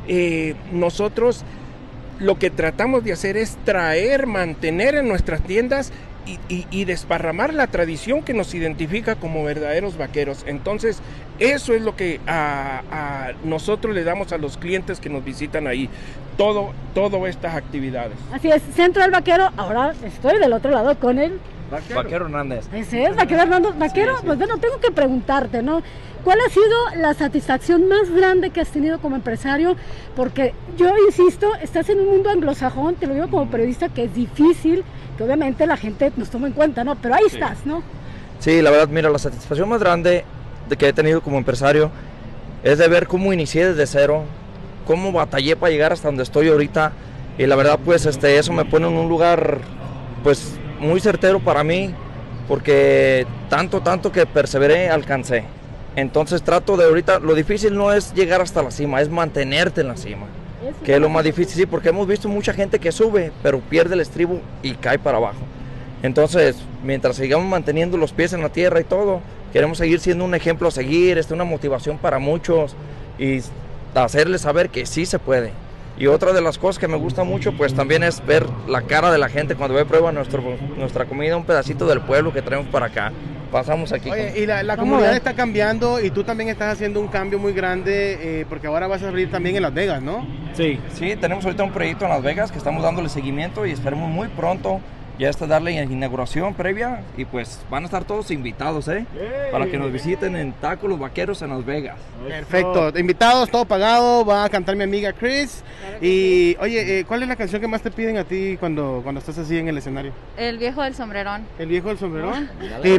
nosotros lo que tratamos de hacer es mantener en nuestras tiendas y desparramar la tradición que nos identifica como verdaderos vaqueros. Entonces eso es lo que nosotros le damos a los clientes que nos visitan ahí, todo estas actividades. Así es, Centro del Vaquero. Ahora estoy del otro lado con el Vaquero Hernández. Ese es, Vaquero Hernández. Vaquero, sí. Pues bueno, tengo que preguntarte, ¿no? ¿Cuál ha sido la satisfacción más grande que has tenido como empresario? Porque yo insisto, estás en un mundo anglosajón, te lo digo como periodista, que es difícil, que obviamente la gente nos toma en cuenta, ¿no? Pero ahí estás, ¿no? Sí, la verdad, mira, la satisfacción más grande que he tenido como empresario es de ver cómo inicié desde cero, cómo batallé para llegar hasta donde estoy ahorita, y la verdad, pues, eso me pone en un lugar, pues, muy certero para mí, porque tanto que perseveré, alcancé. Entonces trato de ahorita, lo difícil no es llegar hasta la cima, es mantenerte en la cima, que es lo más difícil, sí, porque hemos visto mucha gente que sube, pero pierde el estribo y cae para abajo. Entonces, mientras sigamos manteniendo los pies en la tierra y todo, queremos seguir siendo un ejemplo a seguir, una motivación para muchos y hacerles saber que sí se puede. Y otra de las cosas que me gusta mucho, pues también es ver la cara de la gente cuando ve prueba nuestra comida, un pedacito del pueblo que traemos para acá pasamos aquí. Oye, y la comunidad está cambiando y tú también estás haciendo un cambio muy grande porque ahora vas a abrir también en Las Vegas, ¿no? Sí, tenemos ahorita un proyecto en Las Vegas que estamos dándole seguimiento y esperemos muy pronto ya darle inauguración previa y pues van a estar todos invitados, para que nos visiten en Tacos Los Vaqueros en Las Vegas. Perfecto, invitados, todo pagado, va a cantar mi amiga Chris. Y oye, ¿cuál es la canción que más te piden a ti cuando estás así en el escenario? El viejo del sombrerón. ¿El viejo del sombrerón? Sí,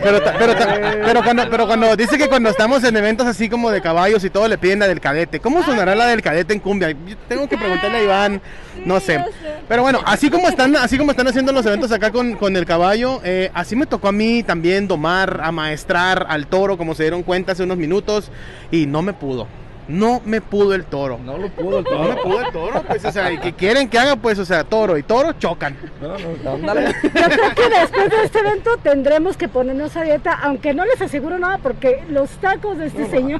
pero cuando dice que cuando estamos en eventos así como de caballos y todo le piden la del cadete, ¿cómo sonará la del cadete en cumbia? Yo tengo que preguntarle a Iván, no sé. Pero bueno, así como están haciendo los eventos acá con el caballo, así me tocó a mí también domar, amaestrar al toro, como se dieron cuenta hace unos minutos, y no me pudo el toro. No lo pudo el toro. No me pudo el toro, pues, o sea, ¿y qué quieren que haga? Pues, o sea, toro y toro chocan. Yo creo que después de este evento tendremos que ponernos a dieta, aunque no les aseguro nada, porque los tacos de este señor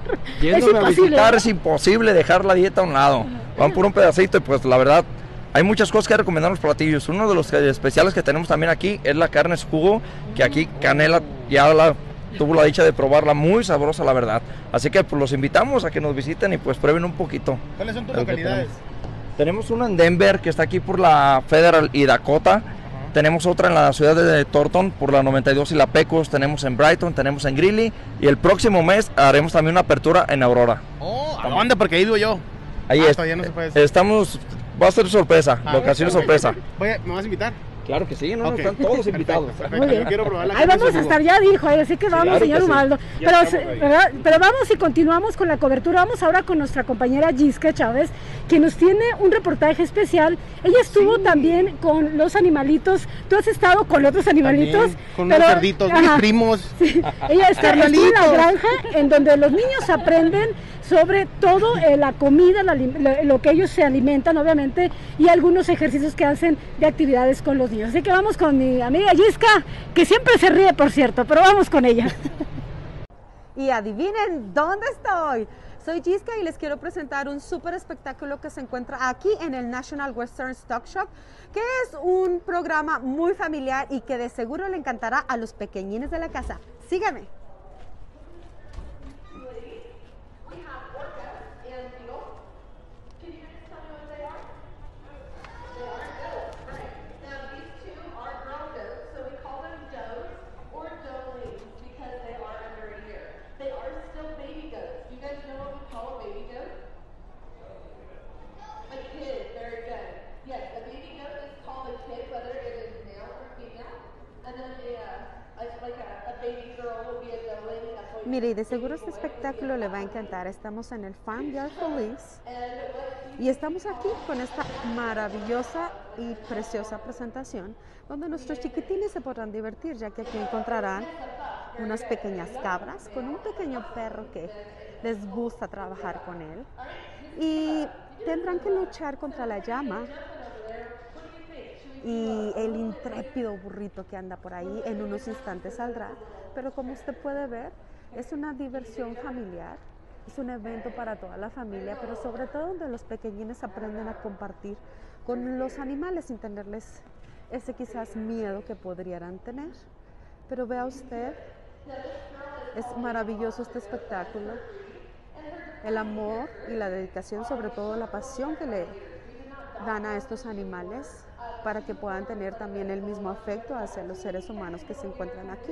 es imposible dejar la dieta a un lado. Van por un pedacito y pues la verdad hay muchas cosas que recomendar los platillos. Uno de los especiales que tenemos también aquí es la carne su jugo, que aquí Canela ya tuvo la dicha de probarla, muy sabrosa la verdad. Así que pues los invitamos a que nos visiten y pues prueben un poquito. ¿Cuáles son tus localidades? Tenemos una en Denver que está aquí por la Federal y Dakota. Tenemos otra en la ciudad de Thornton por la 92 y la Pecos. Tenemos en Brighton, tenemos en Greeley y el próximo mes haremos también una apertura en Aurora. ¿A dónde? Porque ahí vivo yo. Ahí todavía no se puede decir. Estamos, va a ser sorpresa, locación sorpresa. Oye, ¿me vas a invitar? Claro que sí, están todos invitados. Perfecto. Yo quiero probar la ahí vamos a estar, ya dijo, así que vamos, claro, señor Ubaldo. Pero vamos y continuamos con la cobertura. Vamos ahora con nuestra compañera Gisca Chávez, que nos tiene un reportaje especial. Ella estuvo también con los animalitos. Tú has estado con otros animalitos. También, con los cerditos, mis primos. Sí. Ella está en la granja, en donde los niños aprenden sobre todo la comida, lo que ellos se alimentan, obviamente, y algunos ejercicios que hacen de actividades con los niños. Así que vamos con mi amiga Gisca, que siempre se ríe, por cierto, pero vamos con ella. Y adivinen dónde estoy. Soy Gisca y les quiero presentar un súper espectáculo que se encuentra aquí en el National Western Stock Show, que es un programa muy familiar y que de seguro le encantará a los pequeñines de la casa. Síganme. Mire, y de seguro este espectáculo le va a encantar. Estamos en el Farmyard Police y estamos aquí con esta maravillosa y preciosa presentación donde nuestros chiquitines se podrán divertir, ya que aquí encontrarán unas pequeñas cabras con un pequeño perro que les gusta trabajar con él y tendrán que luchar contra la llama y el intrépido burrito que anda por ahí. En unos instantes saldrá, pero como usted puede ver, es una diversión familiar, es un evento para toda la familia, pero sobre todo donde los pequeñines aprenden a compartir con los animales sin tenerles ese quizás miedo que podrían tener. Pero vea usted, es maravilloso este espectáculo, el amor y la dedicación, sobre todo la pasión que le dan a estos animales para que puedan tener también el mismo afecto hacia los seres humanos que se encuentran aquí.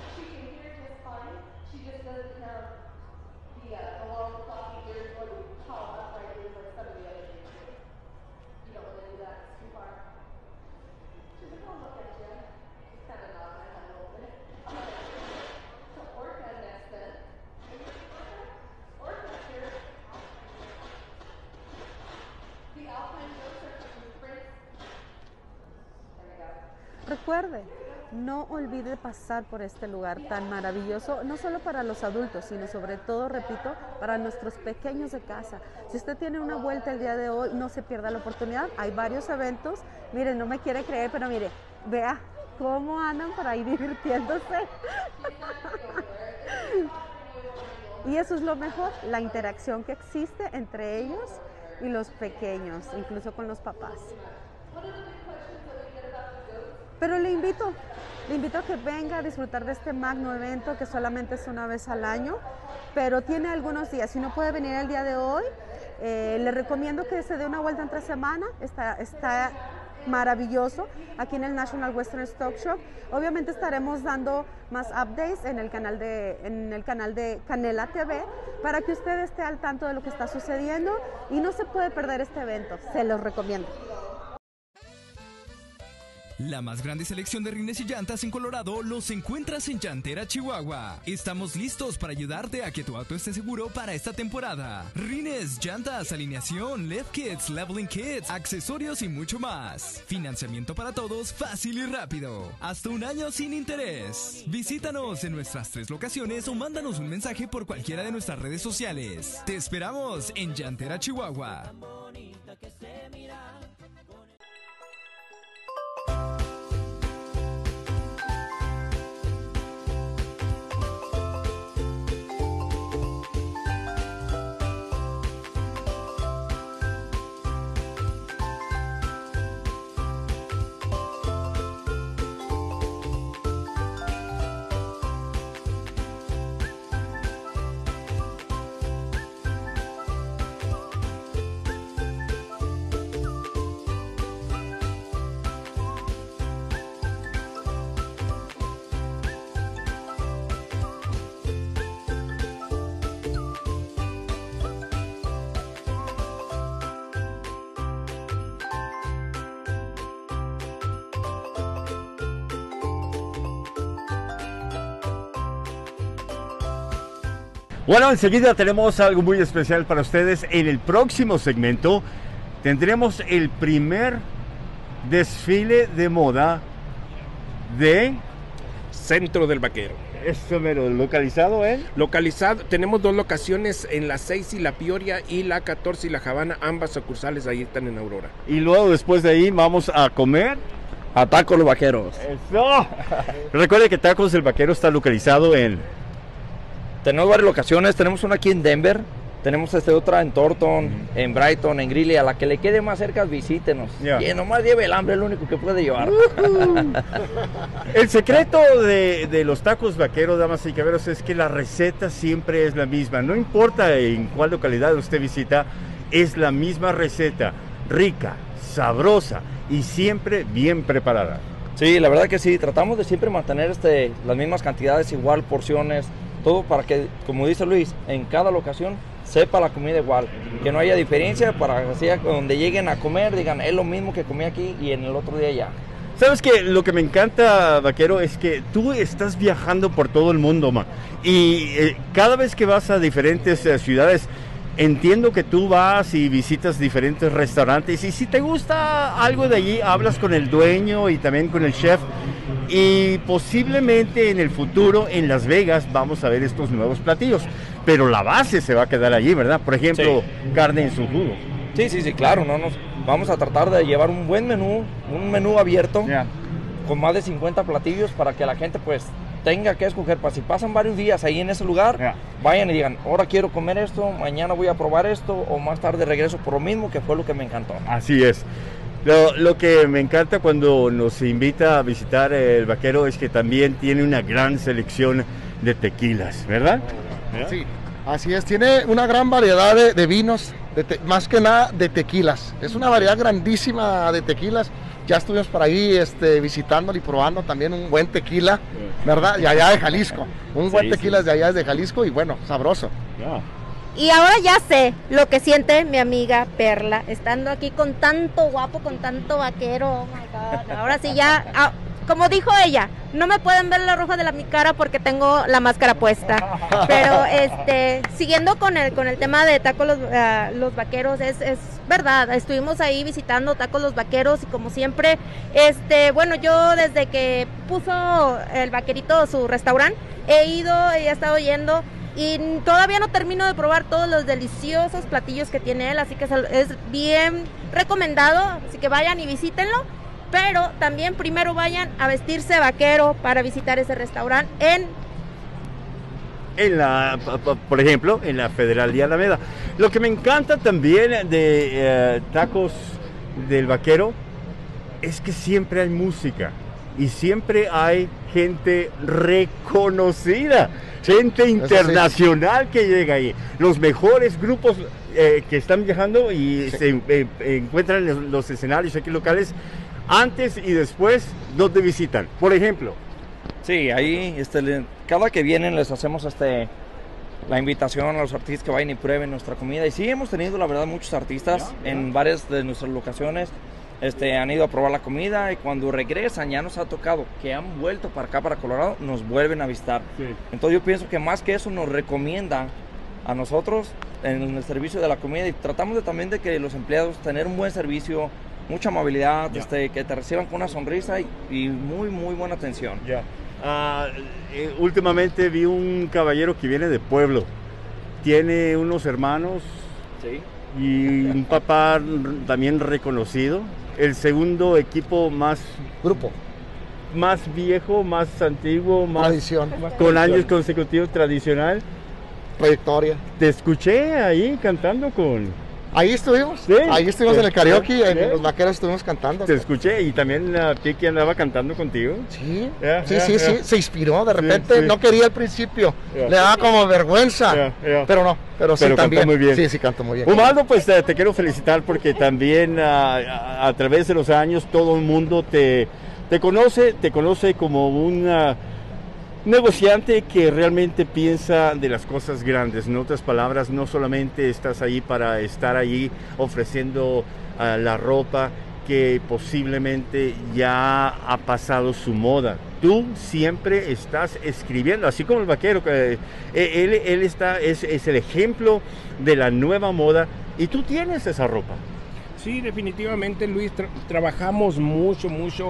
Recuerde, no olvide pasar por este lugar tan maravilloso, no solo para los adultos, sino sobre todo, repito, para nuestros pequeños de casa. Si usted tiene una vuelta el día de hoy, no se pierda la oportunidad. Hay varios eventos. Miren, no me quiere creer, pero mire, vea cómo andan por ahí divirtiéndose. Y eso es lo mejor, la interacción que existe entre ellos y los pequeños, incluso con los papás. Pero le invito Le invito a que venga a disfrutar de este magno evento que solamente es una vez al año, pero tiene algunos días. Si no puede venir el día de hoy, le recomiendo que se dé una vuelta entre semana. Está maravilloso aquí en el National Western Stock Show. Obviamente estaremos dando más updates en el canal de Canela TV para que usted esté al tanto de lo que está sucediendo y no se puede perder este evento, se los recomiendo. La más grande selección de rines y llantas en Colorado los encuentras en Llantera, Chihuahua. Estamos listos para ayudarte a que tu auto esté seguro para esta temporada. Rines, llantas, alineación, LED kits, leveling kits, accesorios y mucho más. Financiamiento para todos fácil y rápido. Hasta un año sin interés. Visítanos en nuestras 3 locaciones o mándanos un mensaje por cualquiera de nuestras redes sociales. Te esperamos en Llantera, Chihuahua. Bueno, enseguida tenemos algo muy especial para ustedes. En el próximo segmento tendremos el primer desfile de moda de Centro del Vaquero. Eso mero, ¿localizado en? Localizado, tenemos 2 locaciones en la 6 y la Peoria y la 14 y la Havana, ambas sucursales ahí están en Aurora. Y luego después de ahí vamos a comer a Tacos Los Vaqueros. ¡Eso! Recuerde que Tacos del Vaquero está localizado en... Tenemos varias locaciones, tenemos una aquí en Denver, tenemos otra en Thornton, en Brighton, en Greeley. A la que le quede más cerca, visítenos. Y nomás lleve el hambre, es lo único que puede llevar. El secreto de los tacos vaqueros, damas y caballeros, es que la receta siempre es la misma. No importa en cuál localidad usted visita, es la misma receta, rica, sabrosa y siempre bien preparada. Sí, la verdad que sí, tratamos de siempre mantener las mismas cantidades, igual porciones, todo para que, como dice Luis, en cada locación sepa la comida igual, que no haya diferencia, para que sea donde lleguen a comer digan es lo mismo que comí aquí y en el otro día ya. ¿Sabes qué? Lo que me encanta, Vaquero, es que tú estás viajando por todo el mundo, man. Y cada vez que vas a diferentes ciudades, entiendo que tú vas y visitas diferentes restaurantes y si te gusta algo de allí, hablas con el dueño y también con el chef. Y posiblemente en el futuro en Las Vegas vamos a ver estos nuevos platillos, pero la base se va a quedar allí, ¿verdad? Por ejemplo, carne en su jugo. Sí, claro, vamos a tratar de llevar un buen menú, un menú abierto, con más de 50 platillos para que la gente pues tenga que escoger, para si pasan varios días ahí en ese lugar, vayan y digan, ahora quiero comer esto, mañana voy a probar esto, o más tarde regreso por lo mismo, que fue lo que me encantó. Así es. Lo que me encanta cuando nos invita a visitar el Vaquero es que también tiene una gran selección de tequilas, ¿verdad? Sí, así es, tiene una gran variedad de vinos, más que nada de tequilas. Es una variedad grandísima de tequilas. Ya estuvimos por ahí visitándolo y probando también un buen tequila, ¿verdad? De allá de Jalisco. Un buen tequila de allá de Jalisco y bueno, sabroso. Y ahora ya sé lo que siente mi amiga Perla, estando aquí con tanto guapo, con tanto vaquero. Oh my God. Ahora sí ya, como dijo ella, no me pueden ver la roja de mi cara porque tengo la máscara puesta. Pero siguiendo con el tema de Tacos los Vaqueros, es verdad, estuvimos ahí visitando Tacos los Vaqueros y como siempre, bueno, yo desde que puso el Vaquerito su restaurante, he estado yendo. Y todavía no termino de probar todos los deliciosos platillos que tiene él, así que es bien recomendado, así que vayan y visítenlo, pero también primero vayan a vestirse vaquero para visitar ese restaurante por ejemplo, en la Federal de Alameda. Lo que me encanta también de Tacos del Vaquero es que siempre hay música. y siempre hay gente reconocida, gente internacional que llega ahí. Los mejores grupos que están viajando y se encuentran en los escenarios aquí locales antes y después, ¿dónde visitan? Por ejemplo. Sí, ahí cada que vienen les hacemos la invitación a los artistas que vayan y prueben nuestra comida. Y sí, hemos tenido la verdad muchos artistas en varias de nuestras locaciones. Han ido a probar la comida y cuando regresan ya nos ha tocado que han vuelto para acá, para Colorado, nos vuelven a visitar. Sí. Entonces yo pienso que más que eso nos recomienda a nosotros en el servicio de la comida y tratamos también de que los empleados tener un buen servicio, mucha amabilidad, que te reciban con una sonrisa y muy buena atención. Últimamente vi un caballero que viene de pueblo, tiene unos hermanos y un papá también reconocido. El segundo equipo más viejo, más antiguo, más tradición, con años consecutivos, tradicional, trayectoria. Te escuché ahí cantando con... Ahí estuvimos, en el karaoke, en los vaqueros estuvimos cantando. Te escuché y también Tiki andaba cantando contigo. Sí, sí, se inspiró de repente, no quería al principio, le daba como vergüenza, pero no, pero sí también. Muy bien. Sí, cantó muy bien. Ubaldo, pues te quiero felicitar porque también a través de los años todo el mundo te conoce como un negociante que realmente piensa de las cosas grandes. En otras palabras, no solamente estás ahí para estar ahí ofreciendo la ropa que posiblemente ya ha pasado su moda. Tú siempre estás escribiendo, así como el vaquero, él es el ejemplo de la nueva moda y tú tienes esa ropa. Sí, definitivamente, Luis, trabajamos mucho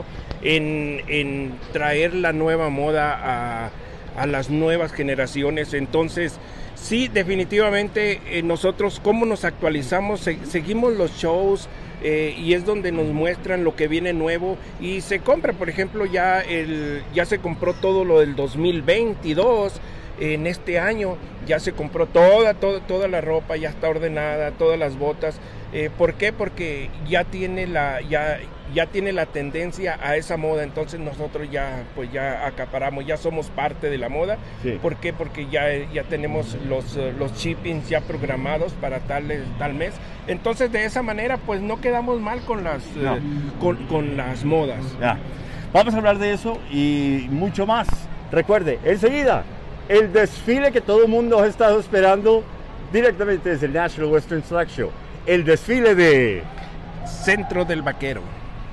en traer la nueva moda a las nuevas generaciones. Entonces, sí, definitivamente nosotros cómo nos actualizamos, seguimos los shows y es donde nos muestran lo que viene nuevo y se compra, por ejemplo, ya se compró todo lo del 2022. En este año ya se compró toda la ropa, ya está ordenada, todas las botas. ¿Por qué? Porque ya tiene la tendencia a esa moda, entonces nosotros ya acaparamos, ya somos parte de la moda. Sí. ¿Por qué? Porque ya tenemos los shippings ya programados para tal mes. Entonces de esa manera pues no quedamos mal con las modas. Ya. Vamos a hablar de eso y mucho más. Recuerde, enseguida, el desfile que todo el mundo ha estado esperando directamente desde el National Western Select Show. El desfile de Centro del Vaquero.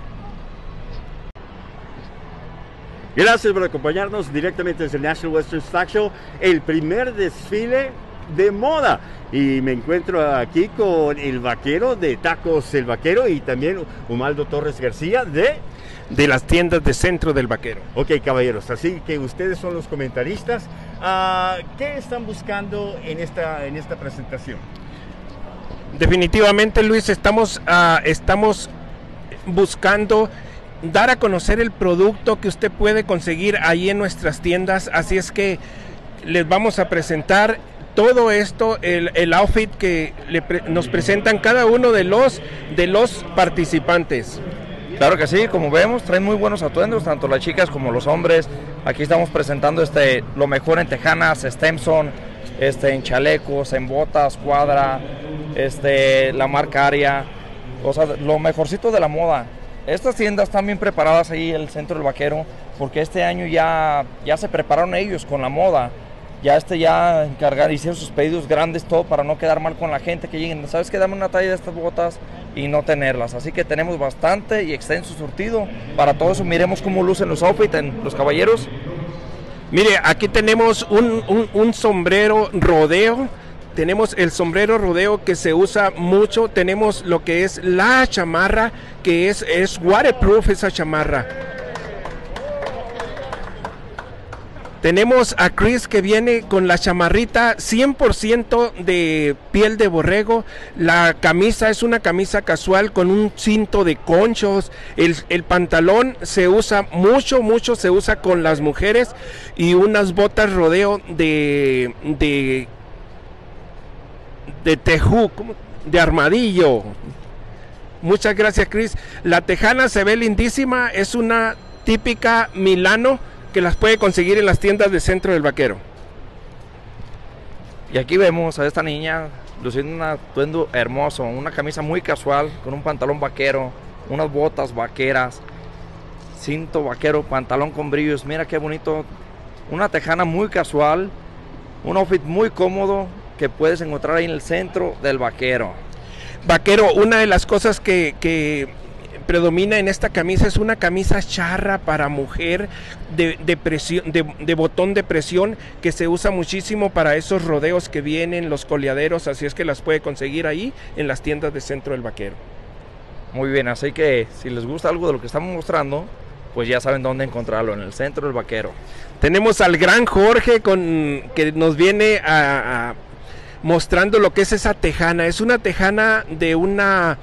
Gracias por acompañarnos directamente desde el National Western Select Show, el primer desfile de moda. Y me encuentro aquí con el vaquero de Tacos El Vaquero y también Ubaldo Torres García de las tiendas de Centro del Vaquero. Ok, caballeros, así que ustedes son los comentaristas. ¿Qué están buscando en esta presentación? Definitivamente, Luis, estamos buscando dar a conocer el producto que usted puede conseguir ahí en nuestras tiendas, así es que les vamos a presentar todo esto, el outfit que nos presentan cada uno de los participantes. Claro que sí, como vemos, traen muy buenos atuendos, tanto las chicas como los hombres. Aquí estamos presentando lo mejor en tejanas, Stemson, en chalecos, en botas, cuadra, la marca Aria, o sea, lo mejorcito de la moda. Estas tiendas están bien preparadas ahí en el Centro del Vaquero, porque este año ya se prepararon ellos con la moda. Ya encargaron, hicieron sus pedidos grandes, todo para no quedar mal con la gente que lleguen. ¿Sabes qué? Dame una talla de estas botas y no tenerlas. Así que tenemos bastante y extenso surtido para todo eso. Miremos cómo lucen los outfits en los caballeros. Mire, aquí tenemos un sombrero rodeo. Tenemos el sombrero rodeo que se usa mucho. Tenemos lo que es la chamarra, que es waterproof esa chamarra. Tenemos a Chris que viene con la chamarrita 100% de piel de borrego. La camisa es una camisa casual con un cinto de conchos. El pantalón se usa mucho se usa con las mujeres. Y unas botas rodeo de tejú, de armadillo. Muchas gracias, Chris. La tejana se ve lindísima, es una típica Milano que las puede conseguir en las tiendas de Centro del Vaquero. Y aquí vemos a esta niña luciendo un atuendo hermoso, una camisa muy casual con un pantalón vaquero, unas botas vaqueras, cinto vaquero, pantalón con brillos. Mira qué bonito, una tejana muy casual, un outfit muy cómodo que puedes encontrar ahí en el Centro del Vaquero. Vaquero, una de las cosas que predomina en esta camisa es una camisa charra para mujer de botón de presión, que se usa muchísimo para esos rodeos que vienen, los coleaderos, así es que las puede conseguir ahí en las tiendas de Centro del Vaquero. Muy bien, así que si les gusta algo de lo que estamos mostrando, pues ya saben dónde encontrarlo, en el Centro del Vaquero. Tenemos al gran Jorge que nos viene mostrando lo que es esa tejana. Es una tejana de una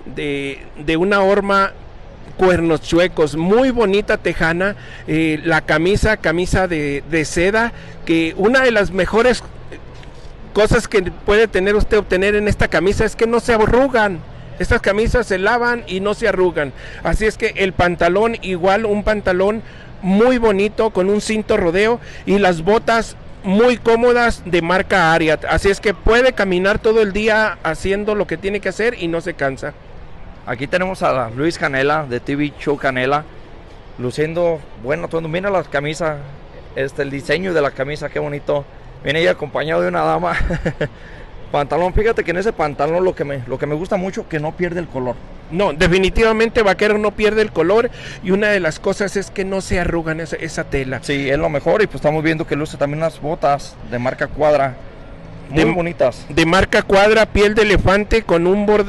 horma cuernos chuecos, muy bonita tejana. La camisa de seda, que una de las mejores cosas que puede obtener en esta camisa es que no se arrugan. Estas camisas se lavan y no se arrugan. Así es que el pantalón, igual un pantalón muy bonito con un cinto rodeo, y las botas muy cómodas de marca Ariat. Así es que puede caminar todo el día haciendo lo que tiene que hacer y no se cansa. Aquí tenemos a Luis Canela de TV Show Canela, luciendo bueno todo. Mira la camisa, el diseño de la camisa, qué bonito. Viene ella acompañado de una dama. Pantalón, fíjate que en ese pantalón lo que me gusta mucho, que no pierde el color. No, definitivamente Vaquero no pierde el color, y una de las cosas es que no se arrugan esa tela. Sí, es lo mejor, y pues estamos viendo que luce también unas botas de marca Cuadra, muy bonitas. De marca Cuadra, piel de elefante con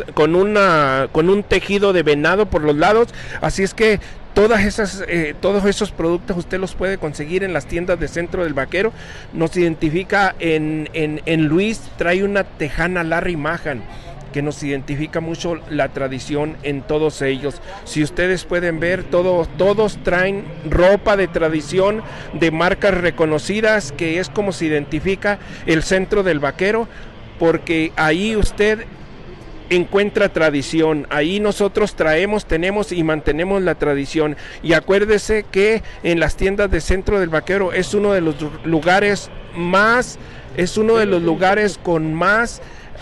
un tejido de venado por los lados, así es que todos esos productos usted los puede conseguir en las tiendas de Centro del Vaquero. Nos identifica en Luis, trae una tejana Larry Mahan, que nos identifica mucho la tradición en todos ellos. Si ustedes pueden ver, todos traen ropa de tradición de marcas reconocidas, que es como se identifica el Centro del Vaquero, porque ahí usted encuentra tradición. Ahí nosotros tenemos y mantenemos la tradición. Y acuérdese que en las tiendas de Centro del Vaquero es uno de los lugares con más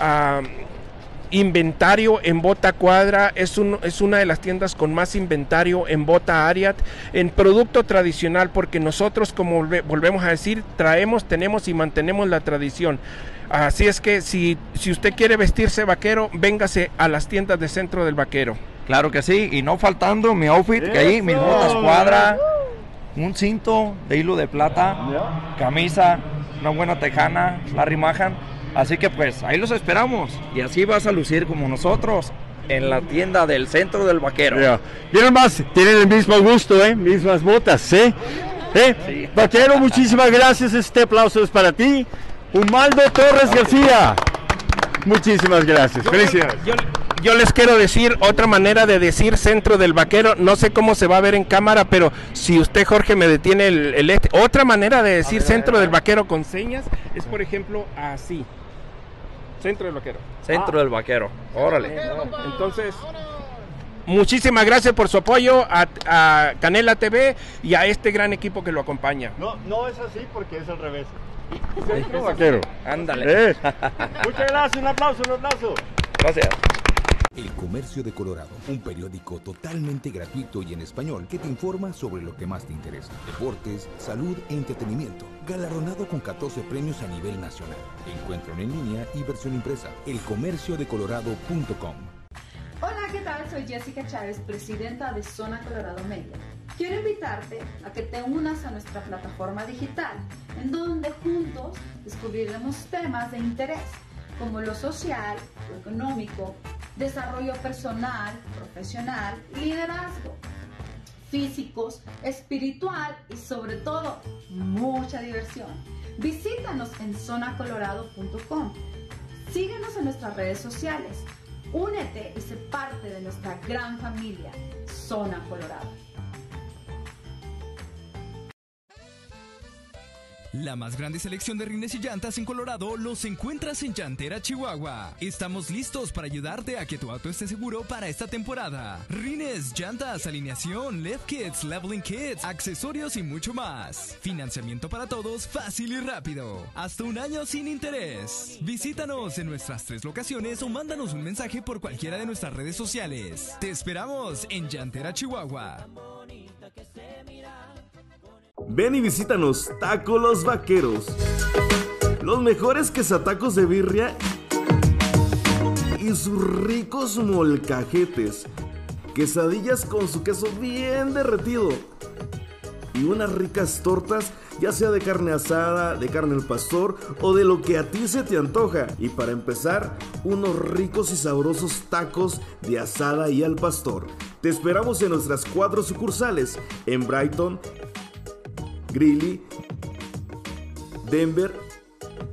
inventario en bota Cuadra. Es una de las tiendas con más inventario en bota Ariat, en producto tradicional, porque nosotros, como volvemos a decir, tenemos y mantenemos la tradición. Así es que si usted quiere vestirse vaquero, véngase a las tiendas de Centro del Vaquero. Claro que sí, y no faltando mi outfit, que ahí mis botas Cuadra, un cinto de hilo de plata, camisa, una buena tejana, Larry Mahan. Así que pues ahí los esperamos, y así vas a lucir como nosotros en la tienda del Centro del Vaquero. Miren más, tienen el mismo gusto, mismas botas, Sí. Vaquero, muchísimas gracias, este aplauso es para ti. Humaldo Torres García, muchísimas gracias, felicidades. Yo les quiero decir otra manera de decir Centro del Vaquero. No sé cómo se va a ver en cámara, pero si usted, Jorge, me detiene otra manera de decir Centro del Vaquero con señas es, por ejemplo, así. Centro del Vaquero. Centro del Vaquero, órale. Entonces, muchísimas gracias por su apoyo a Canela TV y a este gran equipo que lo acompaña. No es así, porque es al revés. Centro Vaquero. Ándale. Muchas gracias, un aplauso. Gracias. El Comercio de Colorado, un periódico totalmente gratuito y en español que te informa sobre lo que más te interesa. Deportes, salud e entretenimiento. Galardonado con 14 premios a nivel nacional. Encuéntralo en línea y versión impresa. elcomerciodecolorado.com. Hola, ¿qué tal? Soy Jessica Chávez, presidenta de Zona Colorado Media. Quiero invitarte a que te unas a nuestra plataforma digital, en donde juntos descubriremos temas de interés, como lo social, lo económico, desarrollo personal, profesional, liderazgo, físicos, espiritual y sobre todo mucha diversión. Visítanos en zonacolorado.com. Síguenos en nuestras redes sociales. Únete y sé parte de nuestra gran familia, Zona Colorado. La más grande selección de rines y llantas en Colorado los encuentras en Llantera, Chihuahua. Estamos listos para ayudarte a que tu auto esté seguro para esta temporada. Rines, llantas, alineación, LED kits, leveling kits, accesorios y mucho más. Financiamiento para todos, fácil y rápido. Hasta un año sin interés. Visítanos en nuestras 3 locaciones o mándanos un mensaje por cualquiera de nuestras redes sociales. Te esperamos en Llantera, Chihuahua. Ven y visítanos, Taco Los Vaqueros. Los mejores quesatacos de birria y sus ricos molcajetes. Quesadillas con su queso bien derretido. Y unas ricas tortas, ya sea de carne asada, de carne al pastor o de lo que a ti se te antoja. Y para empezar, unos ricos y sabrosos tacos de asada y al pastor. Te esperamos en nuestras 4 sucursales, en Brighton, Greeley, Denver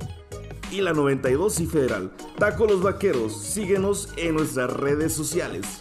y la 92 y Federal. Taco Los Vaqueros, síguenos en nuestras redes sociales.